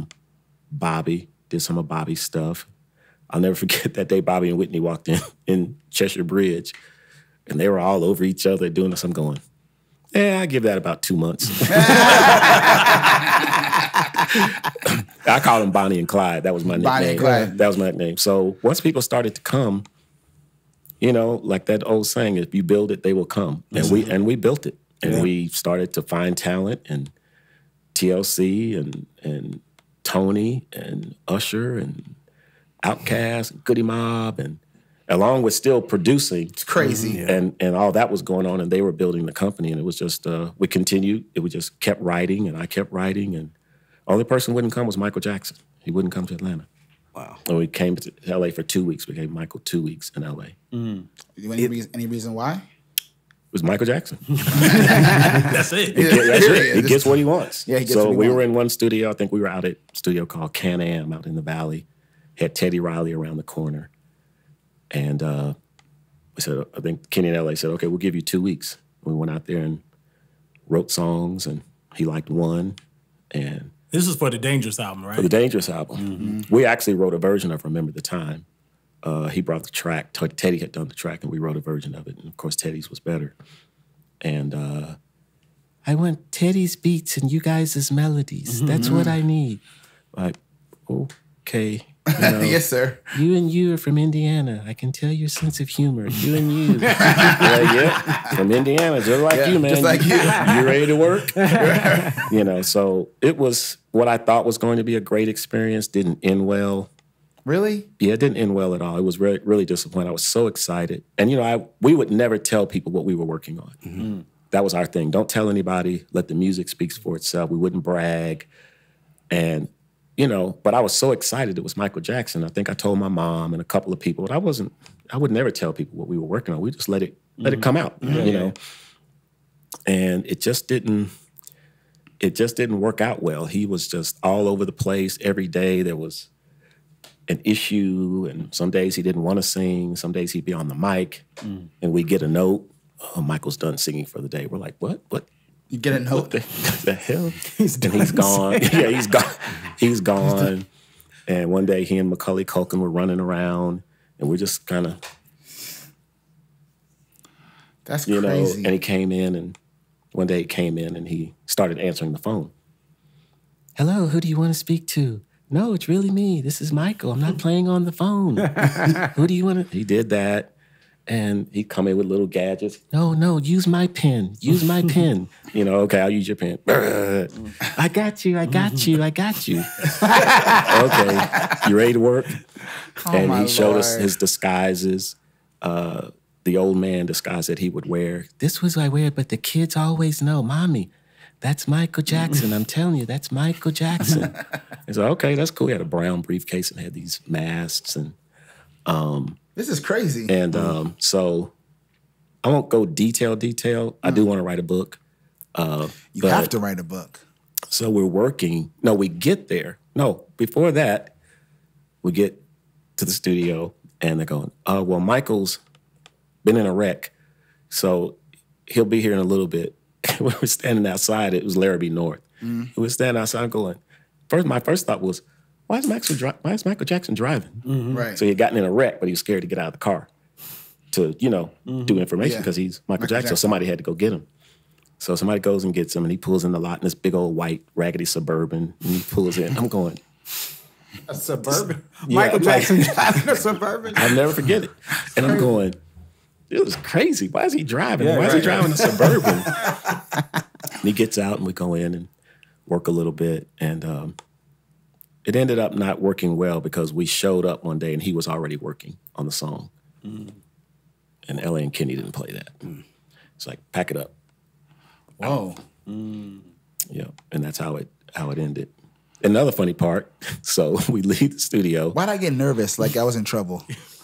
Bobby, did some of Bobby's stuff. I'll never forget that day Bobby and Whitney walked in Cheshire Bridge, and they were all over each other doing this. I'm going, I give that about 2 months. I called them Bonnie and Clyde. That was my nickname. Bonnie and Clyde. That was my nickname. So once people started to come, like that old saying, if you build it, they will come. And we built it. And we started to find talent, and TLC and Toni and Usher and Outkast, Goody Mob, and along with still producing. It's crazy. And all that was going on, and they were building the company, and it was just, we continued. We just kept writing, and I kept writing, and the only person who wouldn't come was Michael Jackson. He wouldn't come to Atlanta. Wow. And we came to LA for 2 weeks. We gave Michael 2 weeks in LA. Any reason why? It was Michael Jackson. That's it. That's it. He gets what he wants. Yeah, he gets so what he we wants. were in one studio. I think we were out at a studio called Can-Am out in the Valley. Had Teddy Riley around the corner. And we said, I think Kenny and LA said, okay, we'll give you 2 weeks. We went out there and wrote songs, and he liked one. And this is for the Dangerous album, right? for the Dangerous album. We actually wrote a version of Remember the Time. He brought the track. Teddy had done the track, and we wrote a version of it. And, of course, Teddy's was better. And I want Teddy's beats and you guys' melodies. That's what I need. Like, okay. Yes, sir. You and you are from Indiana. I can tell your sense of humor. You and you. Yeah, from Indiana, just like you, man. Just like you. You ready to work? So it was what I thought was going to be a great experience. Didn't end well. Really? Yeah, it didn't end well at all. It was really, really disappointing. I was so excited. And, we would never tell people what we were working on. That was our thing. Don't tell anybody. Let the music speak for itself. We wouldn't brag. And, but I was so excited it was Michael Jackson. I think I told my mom and a couple of people, but I would never tell people what we were working on. We just let it come out, And it just didn't work out well. He was just all over the place. Every day there was an issue, and some days he didn't want to sing. Some days he'd be on the mic, and we'd get a note, Michael's done singing for the day. We're like, what? You get a note? What the hell? He's gone. Yeah, he's gone. He's gone. And one day he and Macaulay Culkin were running around, and we're just kind of, that's crazy. And he came in, and one day he came in and he started answering the phone. Hello, who do you want to speak to? No, it's really me. This is Michael. I'm not playing on the phone. Who do you want to? He did that. And he'd come in with little gadgets. No, use my pen. Use my pen. Okay, I'll use your pen. I got you. Okay, you ready to work? And he showed us his disguises. The old man disguise that he would wear. This was I wear, but the kids always know, Mommy, that's Michael Jackson. I'm telling you, that's Michael Jackson. And so, okay, that's cool. He had a brown briefcase and had these masks and this is crazy. And so I won't go detail. I do want to write a book. You have to write a book. So we're working. No, we get there. No, before that, we get to the studio and they're going, well, Michael's been in a wreck, so he'll be here in a little bit. We were standing outside. It was Larrabee North. We were standing outside going, my first thought was, why is Michael Jackson driving? Right. So he had gotten in a wreck, but he was scared to get out of the car to, do information because he's Michael Jackson. So somebody had to go get him. So somebody goes and gets him, and he pulls in the lot in this big old white raggedy Suburban, and he pulls in. I'm going, a Suburban? Michael Jackson driving a Suburban? I'll never forget it. And I'm going, it was crazy. Why is he driving? Why is he driving a Suburban? And he gets out, and we go in and work a little bit, and it ended up not working well because we showed up one day and he was already working on the song. And L.A. and Kenny didn't play that. It's like, pack it up. Whoa. Yeah, and that's how it ended. Another funny part, so we leave the studio. Why'd I get nervous like I was in trouble?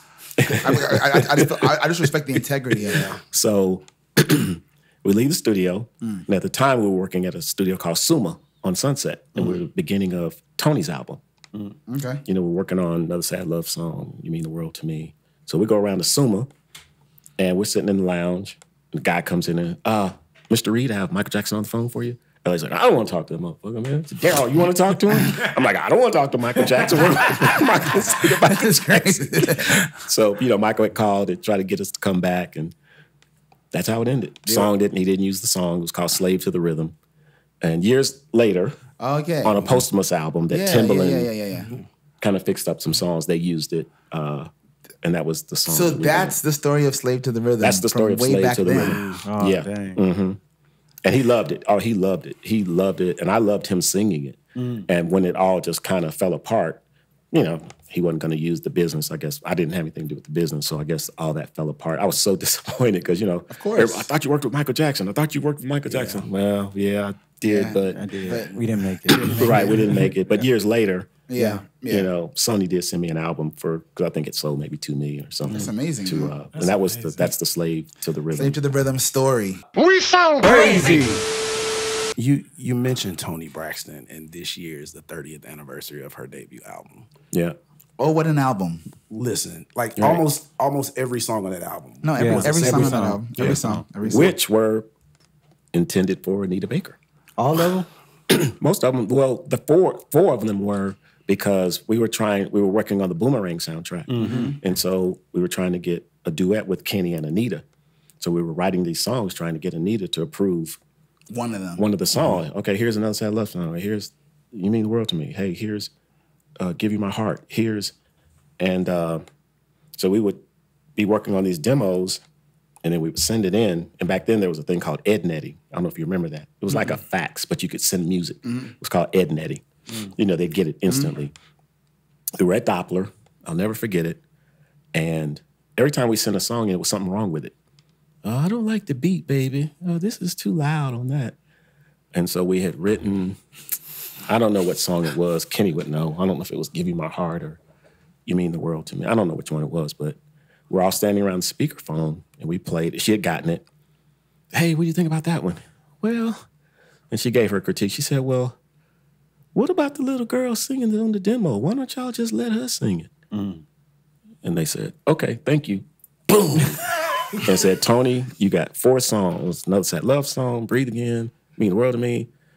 I just respect the integrity of that. So we leave the studio, and at the time we were working at a studio called Suma on Sunset, and we were the beginning of Toni's album. Okay. We're working on Another Sad Love Song, You Mean the World to Me. So we go around to Suma, and we're sitting in the lounge, and the guy comes in and, Mr. Reid, I have Michael Jackson on the phone for you. And he's like, I don't want to talk to that motherfucker, man. Daryl, you want to talk to him? I'm like, I don't want to talk to Michael Jackson. Michael's crazy. So, Michael had called and tried to get us to come back, and that's how it ended. He didn't use the song. It was called Slave to the Rhythm. And years later, on a posthumous album that Timbaland kind of fixed up some songs, they used it. And that was the song. So that's the story of Slave to the Rhythm. That's the story of Slave to the Rhythm. Oh, yeah. Dang. And he loved it. Oh, he loved it. He loved it. And I loved him singing it. And when it all just kind of fell apart, he wasn't going to use the business. I guess I didn't have anything to do with the business. So I guess all that fell apart. I was so disappointed because, of course, I thought you worked with Michael Jackson. Jackson. Well, yeah, I did, but we didn't make it. Right, we didn't make it. But years later, Sony did send me an album because I think it sold maybe $2 million or something. That's amazing. That's the Slave to the Rhythm. Slave to the Rhythm story. We sound crazy. You mentioned Toni Braxton, and this year is the 30th anniversary of her debut album. Yeah. Oh, what an album! Listen, almost every song on that album. No, every song on that album. Every song. Which were intended for Anita Baker. All of them? Most of them. Well, the four of them were because we were working on the Boomerang soundtrack. And so we were trying to get a duet with Kenny and Anita. So we were writing these songs trying to get Anita to approve one of them. One of the songs. Okay, here's Another Sad Love Song. Here's You Mean the World to Me. Hey, here's Give You My Heart. So we would be working on these demos, and then we would send it in. And back then there was a thing called EdNetting. I don't know if you remember that. It was like a fax, but you could send music. It was called EdNetting. They'd get it instantly. We were at Doppler. I'll never forget it. And every time we sent a song, there was something wrong with it. Oh, I don't like the beat, baby. Oh, this is too loud on that. And so we had written, I don't know what song it was. Kenny would know. I don't know if it was Give You My Heart or You Mean the World to Me. I don't know which one it was, but we're all standing around the speakerphone, and we played it. She had gotten it. Hey, what do you think about that one? Well, and she gave her critique. She said, well, what about the little girl singing it on the demo? Why don't y'all just let her sing it? And they said, okay, thank you. Boom. And said, Toni, you got 4 songs. Another Sad Love Song, Breathe Again, Mean the World to Me.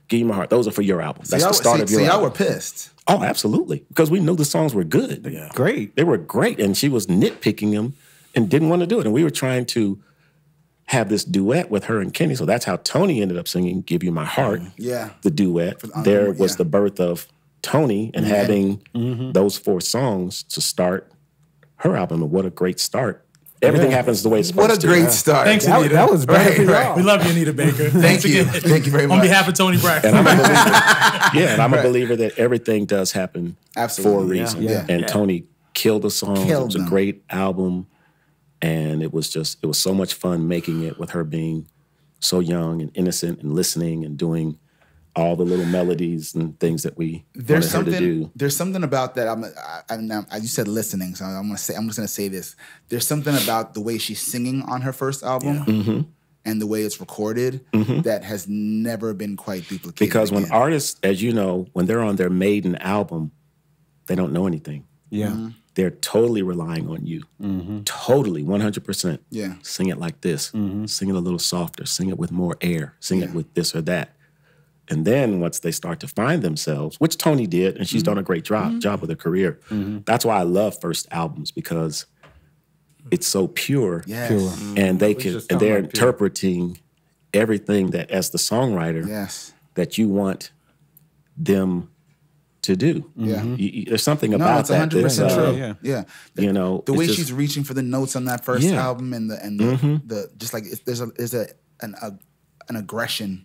Give You My Heart. Those are for your album. That's the start of your album. So album. y'all were pissed. Oh, absolutely. Because we knew the songs were good. Yeah. Great. They were great. And she was nitpicking them and didn't want to do it. And we were trying to have this duet with her and Kenny. So that's how Toni ended up singing Give You My Heart. Yeah. The duet. There was the birth of Toni and having those 4 songs to start her album. And what a great start. Everything happens the way it's supposed to. What a great start. Thanks, Anita. That was right. We love you, Anita Baker. Thank you. Thank you very much. On behalf of Toni Braxton. And I'm a believer. And I'm a believer that everything does happen for a reason. Yeah. And Toni killed the song. It was a great album. And it was so much fun making it with her being so young and innocent and listening and doing all the little melodies and things that we wanted her to do. There's something about that. You said listening, so I'm just gonna say this. There's something about the way she's singing on her first album and the way it's recorded that has never been quite duplicated. Because when artists, as you know, when they're on their maiden album, they don't know anything. Yeah. They're totally relying on you. Totally, 100%. Yeah. Sing it like this. Sing it a little softer. Sing it with more air. Sing it with this or that. And then once they start to find themselves, which Toni did, and she's done a great job with her career. That's why I love first albums, because it's so pure. Yes. Pure. And they're interpreting everything that, as the songwriter, that you want them to do. Yeah. There's something about that. No, it's 100% true. Yeah. You know, the way she's reaching for the notes on that first album and the just like there's an aggression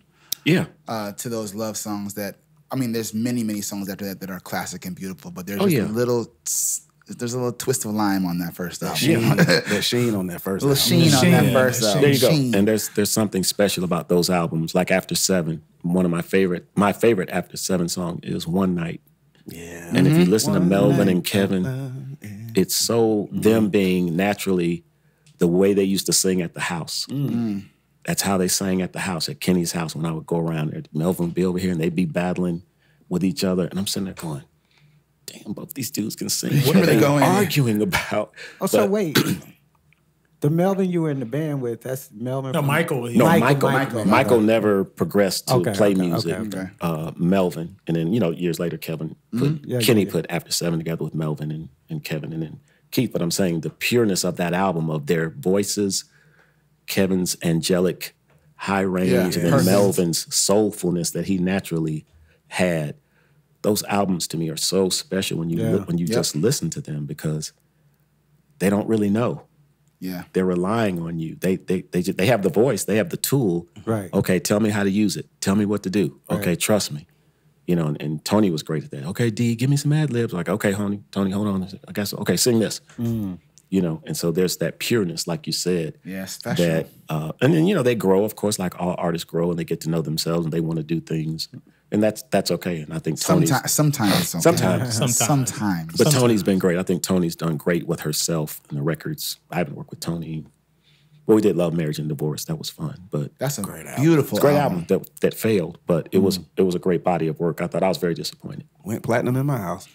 to those love songs that, I mean, there's many songs after that are classic and beautiful, but there's just there's a little twist of lime on that first album. That sheen on that first album. A little sheen on that first album. There you go. And there's something special about those albums. Like After 7, one of my favorite After 7 song is One Night. Yeah. And if you listen to Melvin and Kevin, it's so them being naturally the way they used to sing at the house. That's how they sang at the house, at Kenny's house, when I would go around there. Melvin would be over here, and they'd be battling with each other. And I'm sitting there going, damn, both these dudes can sing. What are they arguing about? Oh, so wait. The Melvin you were in the band with, that's Melvin? No, Michael. Michael never progressed to play music. Melvin. And then, years later, Kevin Kenny put After 7 together with Melvin and Kevin and then Keith. But I'm saying the pureness of that album, of their voices, Kevin's angelic high range, and then Melvin's soulfulness that he naturally had. Those albums to me are so special when you just listen to them, because they don't really know. Yeah, they're relying on you. They have the voice, they have the tool. Right. Okay, tell me how to use it. Tell me what to do. Okay, trust me. And Toni was great at that. Okay, D, give me some ad libs. Like, okay, Toni, hold on. I guess. Okay, sing this. And so there's that pureness, like you said. Yeah, special. That, and then, they grow, of course, like all artists grow, and they get to know themselves, and they want to do things. And that's okay. And I think Toni's... Sometimes it's okay. Sometimes. But Toni's been great. I think Toni's done great with herself and the records. I haven't worked with Toni. Well, we did Love, Marriage, and Divorce. That was fun. But that's a great album. Beautiful great album that failed. But it was a great body of work. I thought I was very disappointed. Went platinum in my house.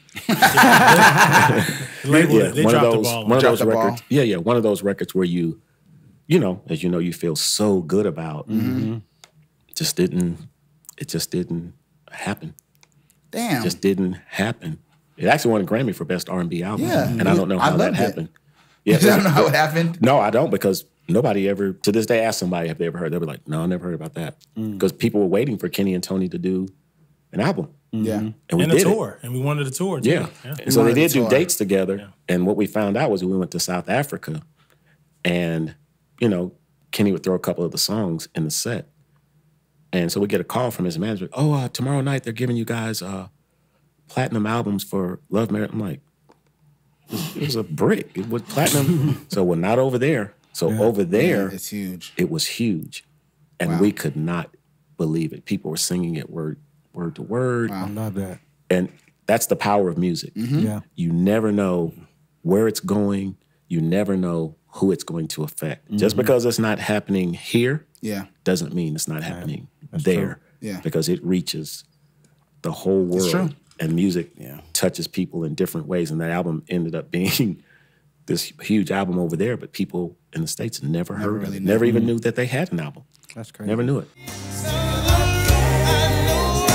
One of those records. Yeah, one of those records where you you feel so good about. It just didn't happen. Damn. It just didn't happen. It actually won a Grammy for Best R&B Album. Yeah. And I don't know how that happened. Yeah, I don't know how it happened. No, I don't, because nobody ever, to this day, asked somebody, have they ever heard? They were like, no, I never heard about that. Because people were waiting for Kenny and Toni to do an album. Yeah. And we did a tour. And we wanted a tour, too. Yeah. And so they did do dates together. Yeah. And what we found out was we went to South Africa, and, Kenny would throw a couple of the songs in the set. And so we get a call from his manager. Oh, tomorrow night they're giving you guys platinum albums for Love, Marriage. I'm like, it was a brick. It was platinum. So we're not over there. So over there, it's huge. It was huge. And we could not believe it. People were singing it word to word. Wow. I love that. And that's the power of music. Yeah. You never know where it's going. You never know who it's going to affect. Just because it's not happening here doesn't mean it's not happening there. True. Yeah. Because it reaches the whole world. It's true. And music touches people in different ways. And that album ended up being this huge album over there, but people in the States never heard of it. Never even knew that they had an album. That's crazy. Never knew it.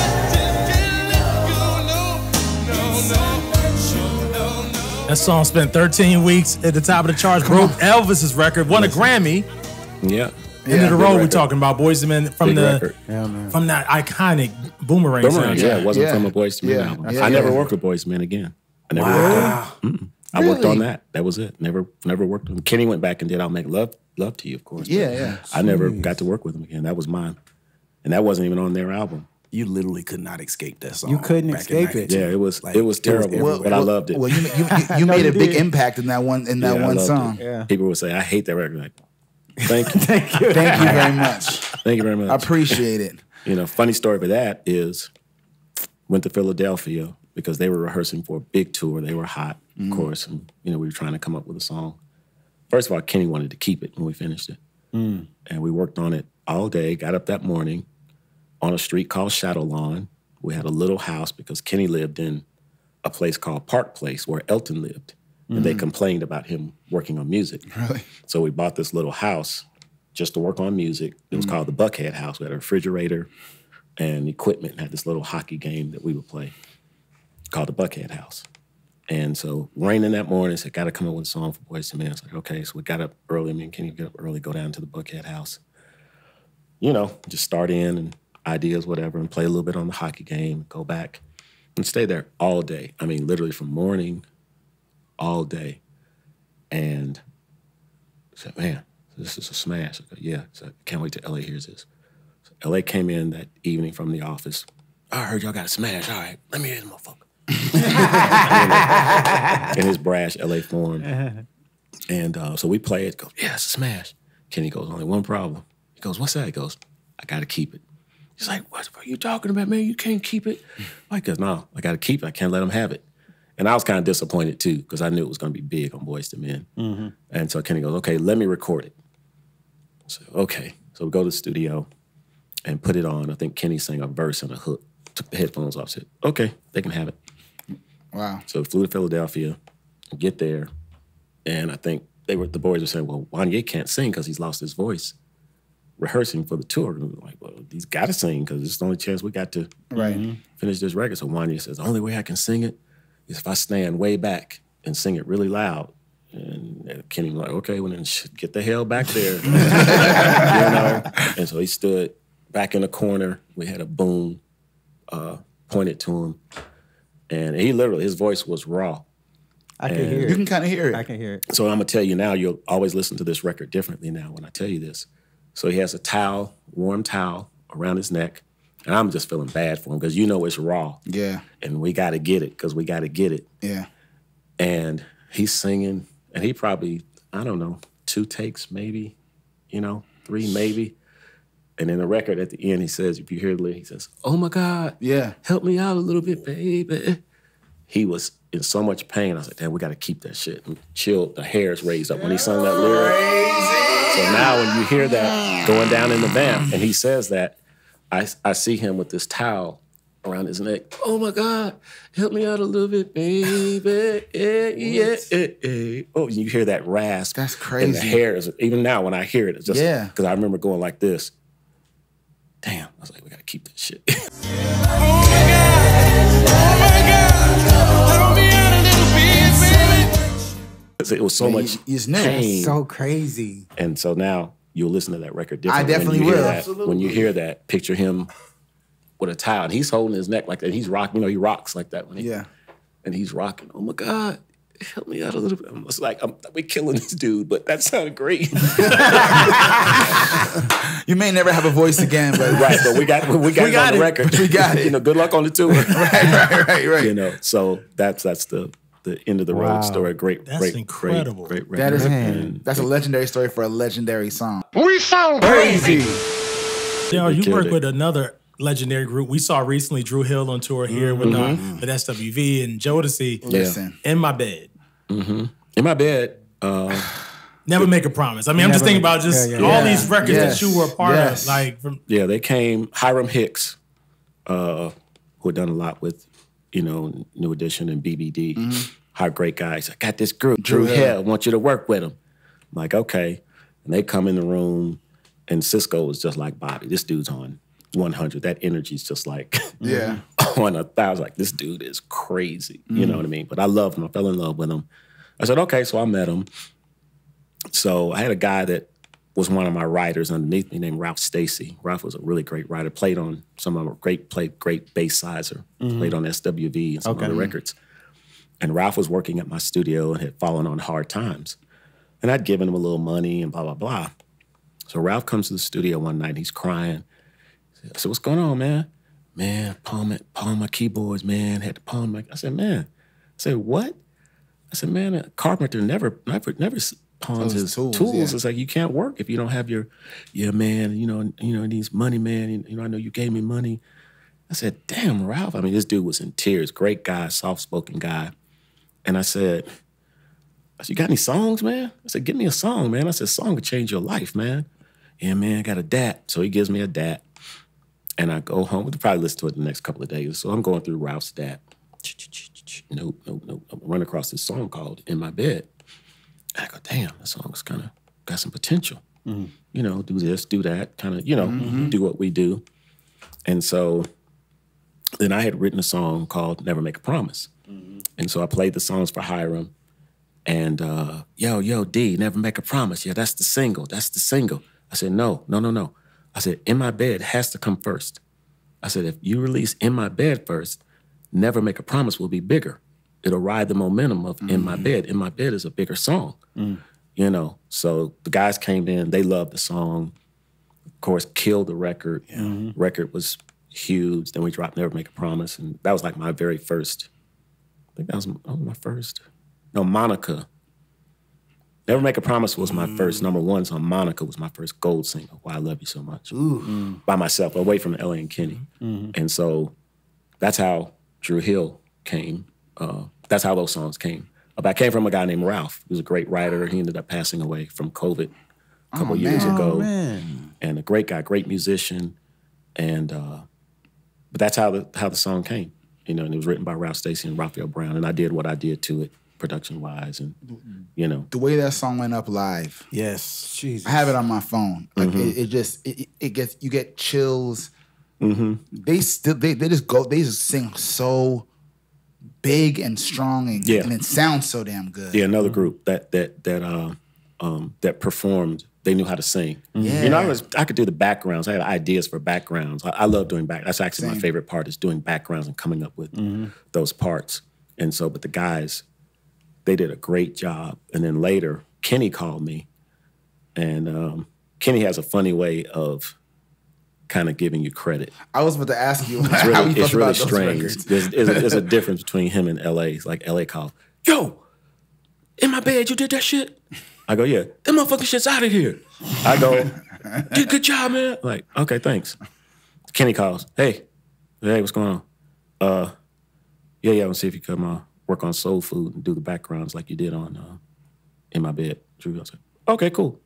That song spent 13 weeks at the top of the charts, broke Elvis's record, won a Grammy. Yeah. End of the road, we're talking about BoyzIIMen from from that iconic Boomerang sound. Yeah, it wasn't from a BoyzIIMen album. I never worked with BoyzIIMen again. I never worked on. I worked on that. That was it. Never worked on. Kenny went back and did "I'll Make Love to You," of course. Yeah. I never got to work with him again. That was mine, and that wasn't even on their album. You literally could not escape that song. You couldn't escape it. Yeah, it was terrible, but I loved it. Well, you made a big impact in that one song. Yeah. People would say, "I hate that record." Like, thank you, thank you very much. Thank you very much. I appreciate it. You know, funny story for that is, went to Philadelphia because they were rehearsing for a big tour. They were hot, of course, and we were trying to come up with a song. First of all, Kenny wanted to keep it when we finished it, and we worked on it all day. Got up that morning on a street called Shadow Lawn. We had a little house because Kenny lived in a place called Park Place where Elton lived. And they complained about him working on music. Really? So we bought this little house just to work on music. It was called the Buckhead House. We had a refrigerator and equipment and had this little hockey game that we would play called the Buckhead House. And so raining that morning, said, got to come up with a song for BoyzIIMen. I was like, okay. So we got up early. Me and Kenny get up early, go down to the Buckhead House. Just start in and ideas, whatever, and play a little bit on the hockey game, go back and stay there all day. I mean, literally from morning all day. And I said, man, this is a smash. I go, yeah. So can't wait till LA hears this. So LA came in that evening from the office. I heard y'all got a smash. All right, let me hear this motherfucker. In his brash LA form. And so we play it, go, yeah, it's a smash. Kenny goes, only one problem. He goes, what's that? He goes, I gotta keep it. He's like, what are you talking about, man? You can't keep it. I goes, no, I gotta keep it. I can't let him have it. And I was kind of disappointed too, because I knew it was gonna be big on BoyzIIMen. And so Kenny goes, okay, let me record it. So, okay. So we go to the studio and put it on. I think Kenny sang a verse and a hook, took the headphones off, said, okay, they can have it. Wow. So we flew to Philadelphia, get there, and I think the boys were saying, well, Wanye can't sing because he's lost his voice rehearsing for the tour. And we were like, well, he's got to sing because it's the only chance we got to finish this record. So Wanye says, the only way I can sing it is if I stand way back and sing it really loud. And Kenny was like, okay, well then get the hell back there. And so he stood back in the corner. We had a boom pointed to him. And he literally, his voice was raw. I can hear it. You can kind of hear it. I can hear it. So I'm going to tell you now, you'll always listen to this record differently now when I tell you this. So he has a towel, warm towel around his neck. And I'm just feeling bad for him because it's raw. Yeah. And we got to get it because we got to get it. Yeah. And he's singing, and he probably, I don't know, 2 takes maybe, 3 maybe. And in the record at the end, he says, if you hear the lyric, he says, oh my God, help me out a little bit, baby. He was in so much pain. I was like, damn, we got to keep that shit. And chilled, the hairs raised up when he sung that lyric. So now when you hear that going down in the vamp, and he says that, I see him with this towel around his neck. Oh my God, help me out a little bit, baby. Oh, and you hear that rasp. That's crazy. And the hairs, even now when I hear it, it's just, because I remember going like this. Damn, I was like, we got to keep this shit. It was so much pain. So crazy. And so now you'll listen to that record differently. I definitely will. When you hear that, picture him with a towel. And he's holding his neck like that. He's rocking, he rocks like that. And he's rocking. Oh my God, help me out a little bit. It's like, we're killing this dude, but that sounded great. You may never have a voice again, but but we got it on the record. We got it. Good luck on the tour. right. So that's the end of the road story. That's incredible. Great record. That is that's a legendary story for a legendary song. We sound crazy. Daryl, you work with another legendary group. We saw recently Dru Hill on tour here with SWV and Jodeci. Listen. In My Bed. In My Bed. Never make a promise. I mean, I'm just thinking about all these records that you were a part of. Like, they came. Hiram Hicks, who had done a lot with, New Edition and BBD. How great guys. I got this group, Dru Hill. I want you to work with them. I'm like, okay. And they come in the room, and Cisco was just like Bobby. This dude's on 100. That energy's just like, going up. I was like, this dude is crazy. You know what I mean? But I loved him. I fell in love with him. I said, okay, so I met him. So I had a guy that was one of my writers underneath me named Ralph Stacy. Ralph was a really great writer, played on some of played great bass sizer, played on SWV and some other records. And Ralph was working at my studio and had fallen on hard times. And I'd given him a little money and blah, blah, blah. So Ralph comes to the studio one night and he's crying. I said, what's going on, man? Man, pawn my keyboards, man. Had to pawn my... I said, man. I said, what? I said, man, a carpenter never pawns his tools. Yeah. It's like, you can't work if you don't have your man, you know, it needs money, man. You know, I know you gave me money. I said, damn, Ralph. I mean, this dude was in tears. Great guy, soft-spoken guy. And I said, you got any songs, man? I said, give me a song, man. I said, song could change your life, man. Yeah, man, I got a DAT. So he gives me a DAT. And I go home. We'll probably listen to it the next couple of days. So I'm going through Ralph's DAT. Nope. I run across this song called In My Bed. And I go, damn, that song's kind of got some potential. You know, do this, do that, kind of, you know, do what we do. And so then I had written a song called Never Make a Promise. And so I played the songs for Hiram. And, yo, D, Never Make a Promise. Yeah, that's the single. I said, no. I said, In My Bed has to come first. I said, if you release In My Bed first, Never Make a Promise will be bigger. It'll ride the momentum of In My Bed. In My Bed is a bigger song, you know? So the guys came in, they loved the song. Of course, killed the record. Record was huge. Then we dropped Never Make a Promise. And that was like my very first, I think that was my first. No, Monica. Never Make a Promise was my first number one song. Monica was my first gold single, Why I Love You So Much. By myself, away from L.A. and Kenny. And so that's how Dru Hill came. That's how those songs came. I came from a guy named Ralph. He was a great writer. He ended up passing away from COVID a couple years ago. And a great guy, great musician. And but that's how the song came. You know, and it was written by Ralph Stacy and Raphael Brown. And I did what I did to it, production-wise, and, you know. The way that song went up live. Yes. Jesus. I have it on my phone. Like, it gets, you get chills. They just sing so big and strong and it sounds so damn good. Yeah, another group that performed, they knew how to sing. You know, I could do the backgrounds. I had ideas for backgrounds. I love doing That's actually my favorite part, is doing backgrounds and coming up with those parts. And so, but the guys, they did a great job. And then later, Kenny called me. And Kenny has a funny way of kind of giving you credit. I was about to ask you it's really strange. There's a difference between him and L.A. It's like L.A. called, yo, In My Bed, you did that shit? I go, yeah. That motherfucking shit's out of here. I go, good job, man. Like, okay, thanks. Kenny calls, hey, what's going on? Yeah, let's see if you come work on Soul Food and do the backgrounds like you did on In My Bed. Dru Hill said, okay, cool.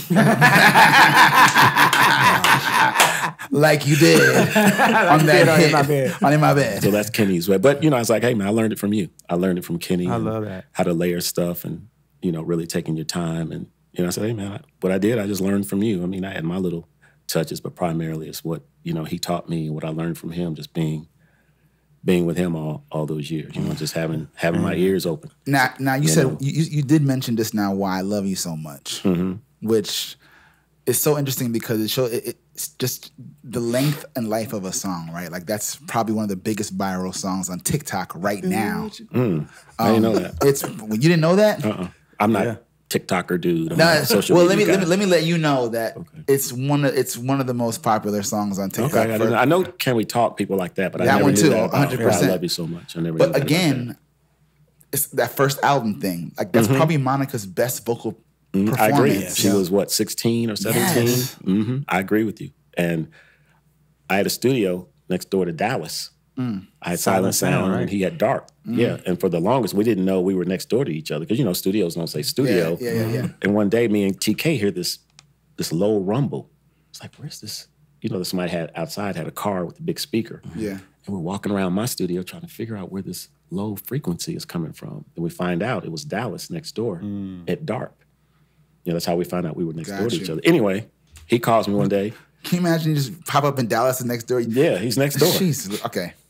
Like you did on that hit, on In My Bed. So that's Kenny's way. But, you know, I was like, hey, man, I learned it from you. I learned it from Kenny. I love that. How to layer stuff and, you know, really taking your time. And, you know, I said, hey, man, what I did, I just learned from you. I mean, I had my little touches, but primarily it's what, you know, he taught me, what I learned from him, just being with him all those years, you know, just having my ears open. Now you said, you did mention this now, Why I Love You So Much, which is so interesting because it's just the length and life of a song, right? Like, that's probably one of the biggest viral songs on TikTok right now. I didn't know that. You didn't know that? I'm not TikToker dude. Well, let me let you know that it's one of the most popular songs on TikTok. Okay, I know Can We Talk, people like that, but I never one knew too, that 100%. I Love You So Much. I never knew that. But again, it's that first album thing. Like, that's probably Monica's best vocal performance. I agree. She was what, 16 or 17? Yes. I agree with you. And I had a studio next door to Dallas. I had Silent Sound, right? And he had Dark. Yeah, and for the longest, we didn't know we were next door to each other because, you know, studios don't say studio. Yeah. And one day, me and TK hear this low rumble. It's like, where's this? You know, somebody had a car with a big speaker. Yeah. And we're walking around my studio trying to figure out where this low frequency is coming from. And we find out it was Dallas next door at Dark. You know, that's how we found out we were next door to each other. Anyway, he calls me one day. Can you imagine you just pop up in Dallas and next door? Yeah, he's next door. Jeez, okay.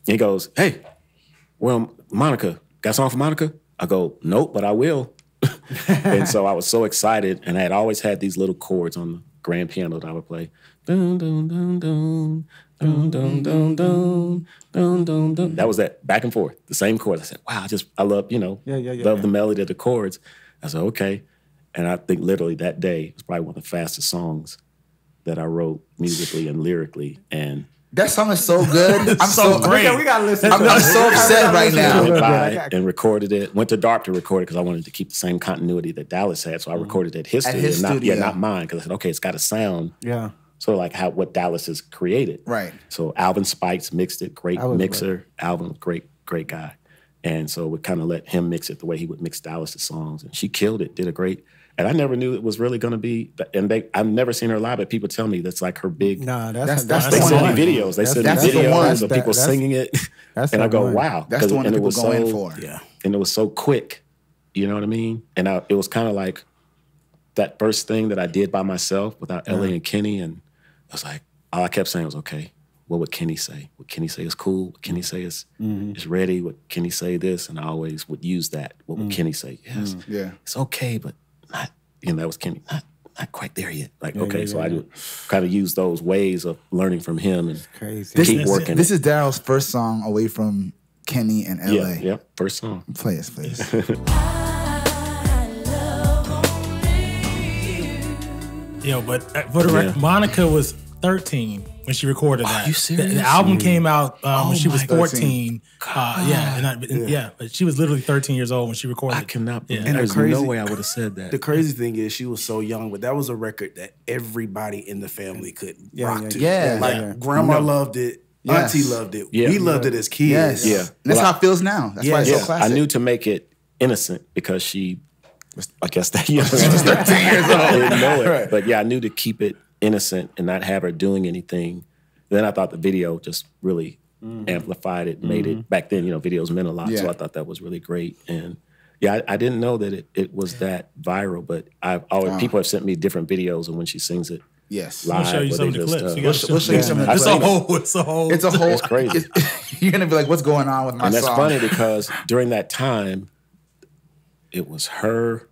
He goes, hey, well, Monica, got a song for Monica? I go, nope, but I will. And so I was so excited, and I had always had these little chords on the grand piano that I would play. Dun, dun, dun, dun, dun, dun, dun, dun, dun, dun, dun. That was that back and forth, the same chords. I said, wow, I love, love the melody of the chords. I said, okay. And I think literally that day was probably one of the fastest songs that I wrote musically and lyrically. And that song is so good. I'm so great. We gotta listen. I'm so upset right now. Went by and recorded it. Went to Dark to record it because I wanted to keep the same continuity that Dallas had. So I recorded it at his studio, not mine. Because I said, okay, it's got a sound. Yeah. Sort of like what Dallas has created. Right. So Alvin Spikes mixed it. Great mixer. Alvin, great guy. And so we kind of let him mix it the way he would mix Dallas's songs. And she killed it. Did a great. And I never knew it was really going to be, and I've never seen her live, but people tell me that's like her big. Nah, they send me videos. They send me videos of people singing it, and I go, "Wow!" That's the one that people go in for. Yeah, and it was so quick. You know what I mean? And it was kind of like that first thing that I did by myself without Ellie and Kenny, and I was like, all I kept saying was, "Okay, what would Kenny say? What Kenny say is cool? What Kenny say is ready? What Kenny say this?" And I always would use that. What would Kenny say? Yes, it's okay, but. Not, that was Kenny, not quite there yet. Like, so I would kind of use those ways of learning from him and keep working. This is Daryl's first song away from Kenny and LA. Yeah, first song. Play us, please. But for the record, Monica was 13 when she recorded that. Are you serious? The album came out when she was 14. But she was literally 13 years old when she recorded. I cannot believe. And there's no way I would have said that. The crazy thing is she was so young, but that was a record that everybody in the family could rock to. Grandma loved it. Auntie loved it. Yeah. We loved it as kids. Yes. Yeah. And that's how it feels now. That's why it's so classic. I knew to make it innocent because she was, I guess that she was 13 years old. I didn't know it. Right. But I knew to keep it innocent and not have her doing anything. Then I thought the video just really amplified it, made it. Back then, videos meant a lot, so I thought that was really great. And I didn't know that it was that viral, but people have sent me different videos of when she sings it. Yes, live. I'll show you some of the clips. We'll show you some of the clips. It's a whole. It's crazy. You're gonna be like, "What's going on with my song?" And that's funny because during that time, it was her,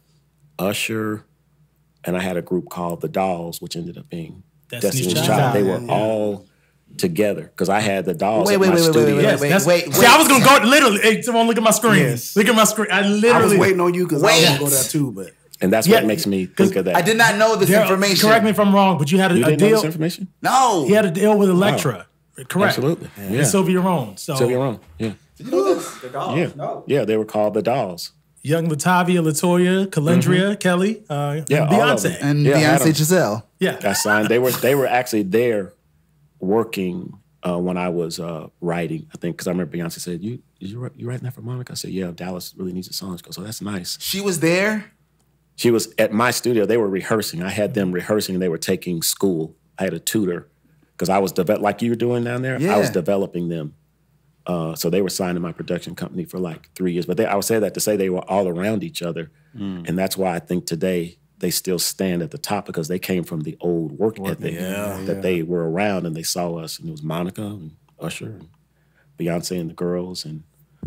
Usher, and I had a group called The Dolls, which ended up being Destiny's Child. They were all together because I had The Dolls at my studio. Wait. See, I was gonna go literally. Hey, someone look at my screen. Yes. Look at my screen. I was waiting on you because I was gonna go there too, but. And that's what makes me think of that. I did not know this information. Correct me if I'm wrong, but you had a didn't deal. Know this information? No. He had a deal with Elektra. Wow. Correct. Absolutely. And Sylvia Rhone. Sylvia Rhone. Yeah. Did you know this? The Dolls. Yeah. No. Yeah, they were called The Dolls. Young Latavia, Latoya, Calendria, Kelly, Beyonce. And Beyonce Giselle. Yeah. I signed. They were actually there working when I was writing, I think, because I remember Beyonce said, you writing that for Monica? I said, yeah, Dallas really needs a song. She goes, oh, that's nice. She was there? She was at my studio. They were rehearsing. I had them rehearsing. They were taking school. I had a tutor because I was, like you were doing down there, I was developing them. So they were signed to my production company for like 3 years. But I would say that to say they were all around each other. And that's why I think today they still stand at the top because they came from the old work ethic that they were around and they saw us. And it was Monica and Usher and Beyonce and the girls. And,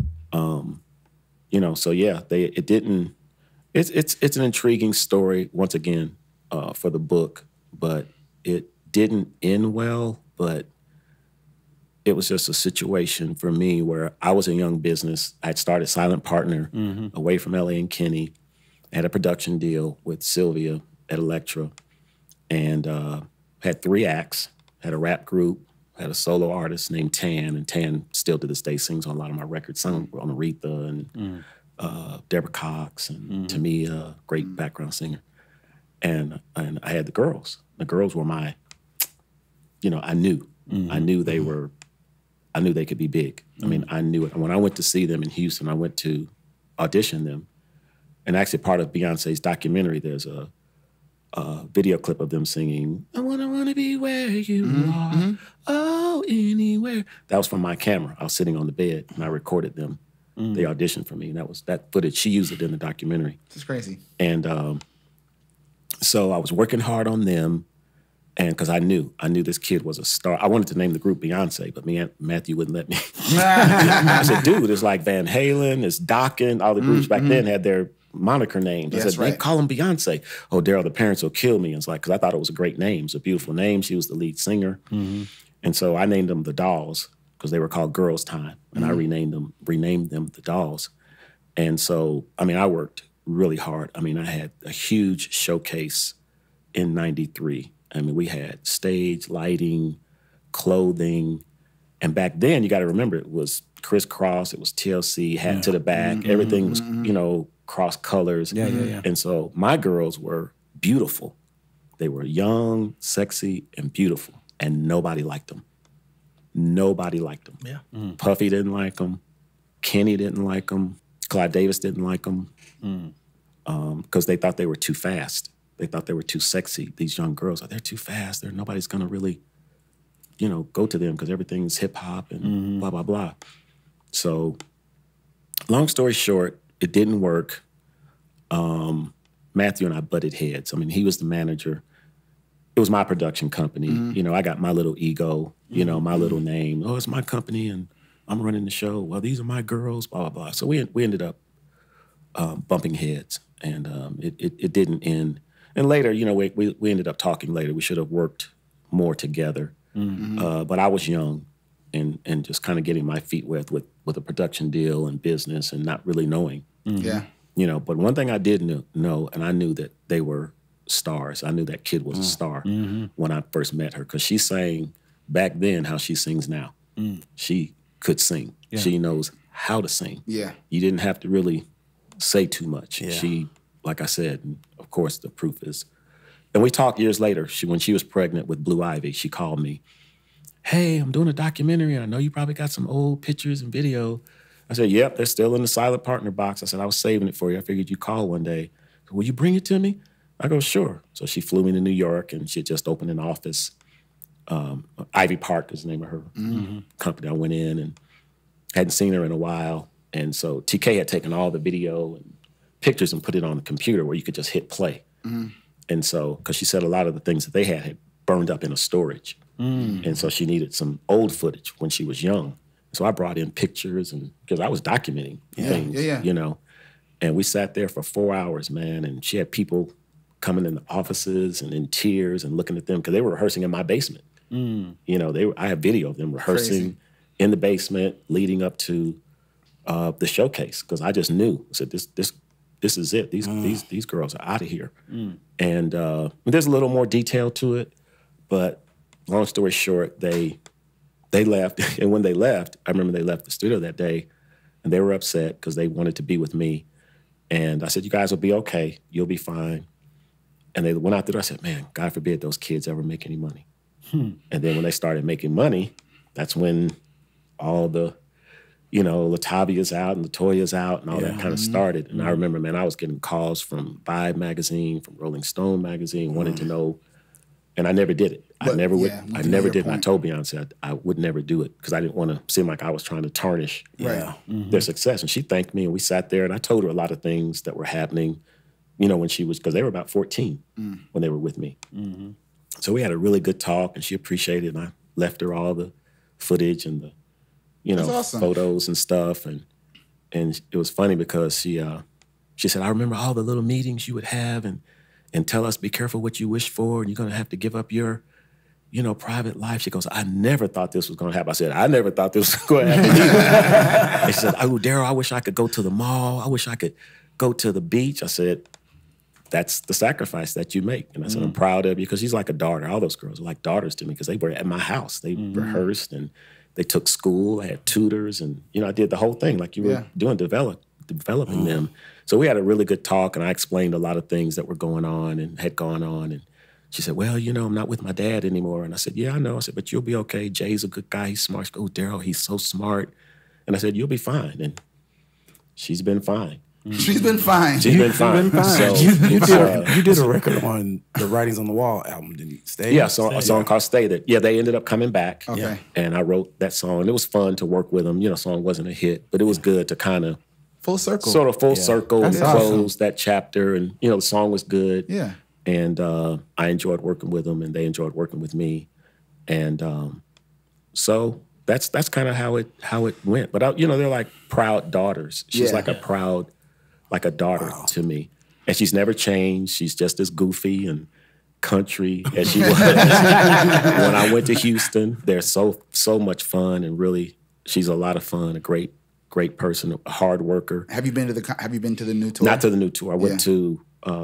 it didn't, it's an intriguing story, once again, for the book, but it didn't end well, but it was just a situation for me where I was in young business. I'd started Silent Partner away from LA and Kenny. I had a production deal with Sylvia at Elektra and had 3 acts, had a rap group, had a solo artist named Tan, and Tan still to this day sings on a lot of my records, sung on Aretha and Deborah Cox and Tamia, great background singer. And I had the girls. The girls were my, I knew. I knew they were, I knew they could be big. I mean, I knew it. And when I went to see them in Houston, I went to audition them. And actually part of Beyonce's documentary, there's a video clip of them singing, I wanna be where you are, oh, anywhere. That was from my camera. I was sitting on the bed and I recorded them. They auditioned for me, and that footage, she used it in the documentary. This is crazy. And so I was working hard on them, And because I knew this kid was a star. I wanted to name the group Beyonce, but Matthew wouldn't let me. I said, dude, it's like Van Halen, it's Dokken, all the groups back then had their moniker names. I said, they call him Beyonce. Oh, Daryl, the parents will kill me. And it's like, because I thought it was a great name. It's a beautiful name. She was the lead singer. And so I named them the Dolls because they were called Girls Time. And I renamed them the Dolls. And so, I mean, I worked really hard. I mean, I had a huge showcase in 93. I mean, we had stage, lighting, clothing. And back then, you got to remember, it was crisscross, it was TLC, hat to the back. Everything was, you know, cross colors. And so my girls were beautiful. They were young, sexy, and beautiful. And nobody liked them. Nobody liked them. Puffy didn't like them. Kenny didn't like them. Clive Davis didn't like them because they thought they were too fast. They thought they were too sexy. These young girls, they're too fast. Nobody's going to really, you know, go to them because everything's hip hop and blah, blah, blah. So long story short, it didn't work. Matthew and I butted heads. I mean, he was the manager. It was my production company. You know, I got my little ego, you know, my little name. Oh, it's my company and I'm running the show. Well, these are my girls, blah, blah, blah. So we ended up bumping heads and it didn't end. And later, you know, we ended up talking later. We should have worked more together. But I was young and just kind of getting my feet wet with a production deal and business and not really knowing. You know, but one thing I did know, and I knew that they were stars. I knew that kid was a star when I first met her because she sang back then how she sings now. She could sing. She knows how to sing. You didn't have to really say too much. She, like I said, and of course the proof is. And we talked years later. When she was pregnant with Blue Ivy, she called me. Hey, I'm doing a documentary. And I know you probably got some old pictures and video. I said, yep, they're still in the silent partner box. I said, I was saving it for you. I figured you'd call one day. Will you bring it to me? I go, sure. So she flew me to New York and she had just opened an office. Ivy Park is the name of her company. I went in and hadn't seen her in a while. And so TK had taken all the video and pictures and put it on the computer where you could just hit play. And so, because she said a lot of the things that they had burned up in a storage. And so she needed some old footage when she was young. So I brought in pictures and because I was documenting things, you know. And we sat there for 4 hours, man. And she had people coming in the offices and in tears and looking at them because they were rehearsing in my basement. You know, I have video of them rehearsing in the basement leading up to the showcase because I just knew. I said, this is it. These girls are out of here. And there's a little more detail to it, but long story short, they left. And when they left, I remember they left the studio that day and they were upset because they wanted to be with me. And I said, you guys will be okay. You'll be fine. And they went out the door. I said, man, God forbid those kids ever make any money. And then when they started making money, that's when all the, you know, Latavia's out and Latoya's out and all that kind of started. And I remember, man, I was getting calls from Vibe magazine, from Rolling Stone magazine, wanting to know, and I never did it. I never did. And I told Beyonce I would never do it because I didn't want to seem like I was trying to tarnish their success. And she thanked me and we sat there and I told her a lot of things that were happening, you know, when she was, because they were about 14 when they were with me. So we had a really good talk and she appreciated it. And I left her all the footage and the, you know, photos and stuff. And it was funny because she said, I remember all the little meetings you would have and tell us, be careful what you wish for. And you're going to have to give up your, you know, private life. She goes, I never thought this was going to happen. I said, I never thought this was going to happen either. And she said, oh, Daryl, I wish I could go to the mall. I wish I could go to the beach. I said, that's the sacrifice that you make. And I said, I'm proud of you because she's like a daughter. All those girls are like daughters to me because they were at my house. They rehearsed and they took school. I had tutors and, you know, I did the whole thing like you were doing, developing them. So we had a really good talk and I explained a lot of things that were going on and had gone on. And she said, well, you know, I'm not with my dad anymore. And I said, yeah, I know. I said, but you'll be okay. Jay's a good guy. He's smart. She goes, oh, Daryl, he's so smart. And I said, you'll be fine. And she's been fine. She's been fine. She's been fine. So, you did a record on the Writings on the Wall album, didn't you? Stay? Yeah, so a song called Stay that, they ended up coming back. Okay. And I wrote that song. It was fun to work with them. You know, the song wasn't a hit, but it was good to kind of full circle. Sort of full circle and That's close awesome. that chapter. And, you know, the song was good. Yeah. And I enjoyed working with them, and they enjoyed working with me. And so that's kind of how it went. But they're like proud daughters. She's like a daughter to me, and she's never changed. She's just as goofy and country as she was when I went to Houston. They're so much fun, and really, she's a lot of fun. A great person, a hard worker. Have you been to the new tour? Not to the new tour. I went to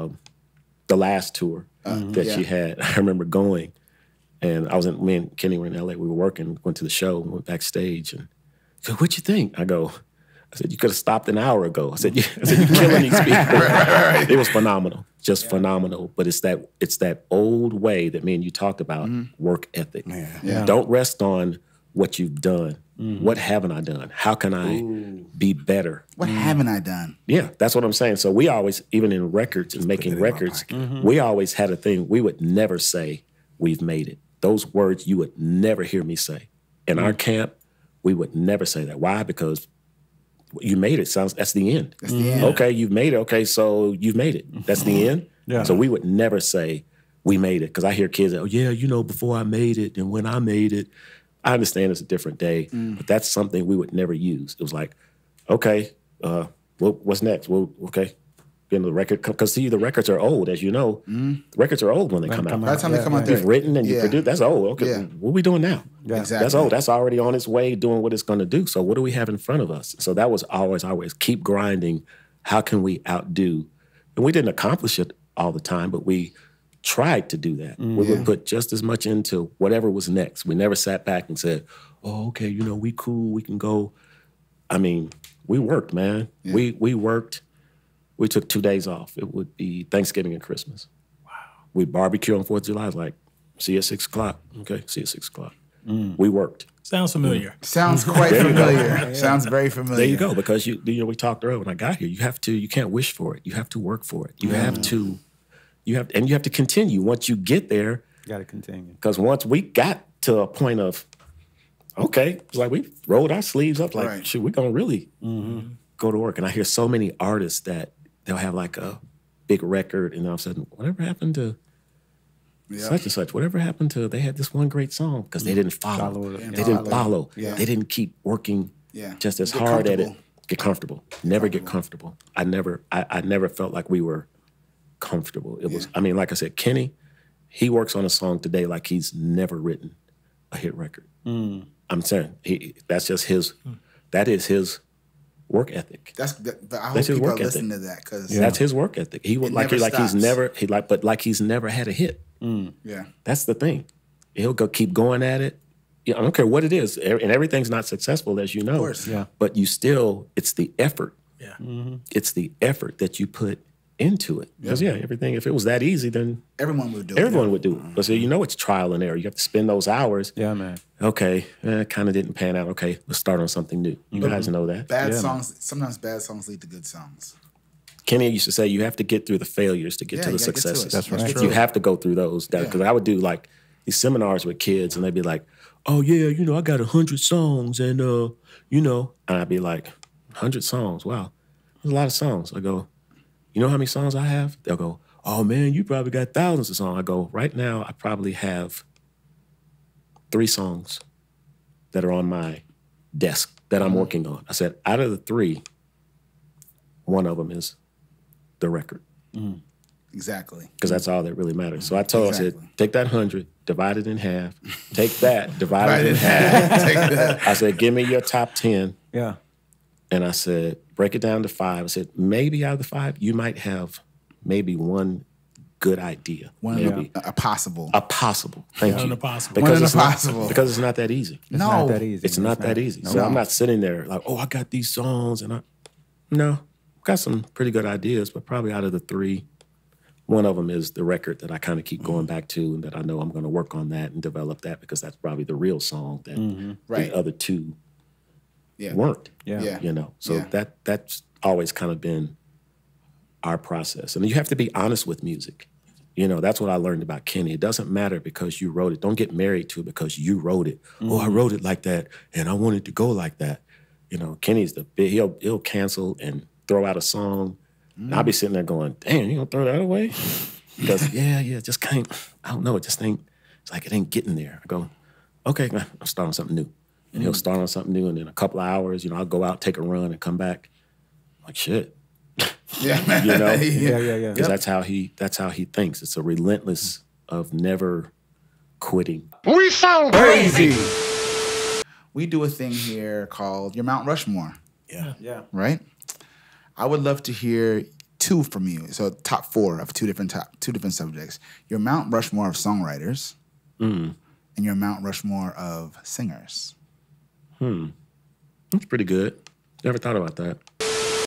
the last tour that she had. I remember going, and me and Kenny were in LA. We were working, went to the show, went backstage, and he said, "What'd you think?" I said, "You could have stopped an hour ago." I said, "You're killing these people." Right. It was phenomenal, just phenomenal. But it's that old way that me and you talked about, work ethic. Yeah. Don't rest on what you've done. What haven't I done? How can I be better? What haven't I done? Yeah, that's what I'm saying. So we always, even in records and making records, we always had a thing. We would never say, "We've made it." Those words you would never hear me say. In our camp, we would never say that. Why? Because you made it. That's the end. That's the end. Okay, you've made it. Okay, so you've made it. That's the end. Yeah. So we would never say, "We made it." Because I hear kids, "Oh yeah, before I made it and when I made it." I understand it's a different day, but that's something we would never use. It was like, okay, what's next? Well, okay, get into the record. Because see, the records are old, as you know. The records are old when they come out. By the time they come out, you've written and you produce. That's old. Okay, what are we doing now? Yeah. Exactly. That's old. That's already on its way doing what it's going to do. So what do we have in front of us? So that was always keep grinding. How can we outdo? And we didn't accomplish it all the time, but we tried to do that. We would put just as much into whatever was next. We never sat back and said, "Oh, okay, we cool, we can go." I mean, we worked, man. Yeah. We worked. We took 2 days off. It would be Thanksgiving and Christmas. Wow. We'd barbecue on 4th of July. Like, see you at 6 o'clock. Okay, see you at 6 o'clock. We worked. Sounds familiar. Sounds quite familiar. Sounds very familiar. There you go. Because we talked earlier when I got here. You can't wish for it. You have to work for it. You have to. You have to continue. Once you get there, you got to continue. Because once we got to a point of, okay, it's like we rolled our sleeves up, like, shoot, we're gonna really go to work. And I hear so many artists that they'll have like a big record, and all of a sudden, whatever happened to such and such? Whatever happened to? They had this one great song because they didn't follow. They didn't follow. Yeah. They didn't keep working just as hard at it. Get comfortable. Never get comfortable. I never felt like we were comfortable. It was, I mean, like I said, Kenny, he works on a song today like he's never written a hit record. I'm saying that's just his. That is his work ethic. I hope people are listening to that because that's his work ethic. He would he's never had a hit. Yeah, that's the thing. He'll keep going at it. I don't care what it is, and everything's not successful, as you know. Of course, but it's the effort. Yeah, it's the effort that you put into it. Because everything, if it was that easy, then everyone would do it. But so it's trial and error. You have to spend those hours. Yeah, man. Okay, kind of didn't pan out. Okay, let's start on something new. You guys know that. Bad songs, sometimes bad songs lead to good songs. Kenny used to say you have to get through the failures to get to the successes. That's right. You have to go through those. Because I would do like these seminars with kids, and they'd be like, "Oh yeah, I got 100 songs, and and I'd be like, 100 songs? Wow, there's a lot of songs." I go, "You know how many songs I have?" They'll go, "Oh man, you probably got thousands of songs." I go, "Right now, I probably have 3 songs that are on my desk that I'm working on." I said, out of the 3, one of them is the record. Exactly. Because that's all that really matters. So I told I said, take that 100, divide it in half. Take that, divide it in half. Take that. I said, give me your top 10. Yeah. And I said, break it down to 5. I said, maybe out of the 5, you might have maybe one good idea. A possible. A possible. Thank you. Impossible. Because it's possible. Because it's not that easy. It's not that easy. It's not that easy. So I'm not sitting there like, oh, I got these songs. And I've got some pretty good ideas, but probably out of the 3, one of them is the record that I kind of keep going back to, and that I know I'm going to work on that and develop that, because that's probably the real song that the other 2 weren't. So that's always kind of been our process. And you have to be honest with music. That's what I learned about Kenny. It doesn't matter because you wrote it. Don't get married to it because you wrote it. Oh, I wrote it like that, and I want it to go like that. Kenny's he'll cancel and throw out a song. And I'll be sitting there going, damn, you gonna throw that away? Because just can't. I don't know. It just ain't. It's like it ain't getting there. I go, okay, I'm starting something new, and he'll start on something new, and in a couple of hours, I'll go out, take a run, and come back. I'm like shit. Yeah, yeah. Because that's how he thinks. It's a relentless of never quitting. We sound crazy. We do a thing here called your Mount Rushmore. Yeah. Right? I would love to hear two from you. So top four of two different subjects. Your Mount Rushmore of songwriters and your Mount Rushmore of singers. That's pretty good. Never thought about that.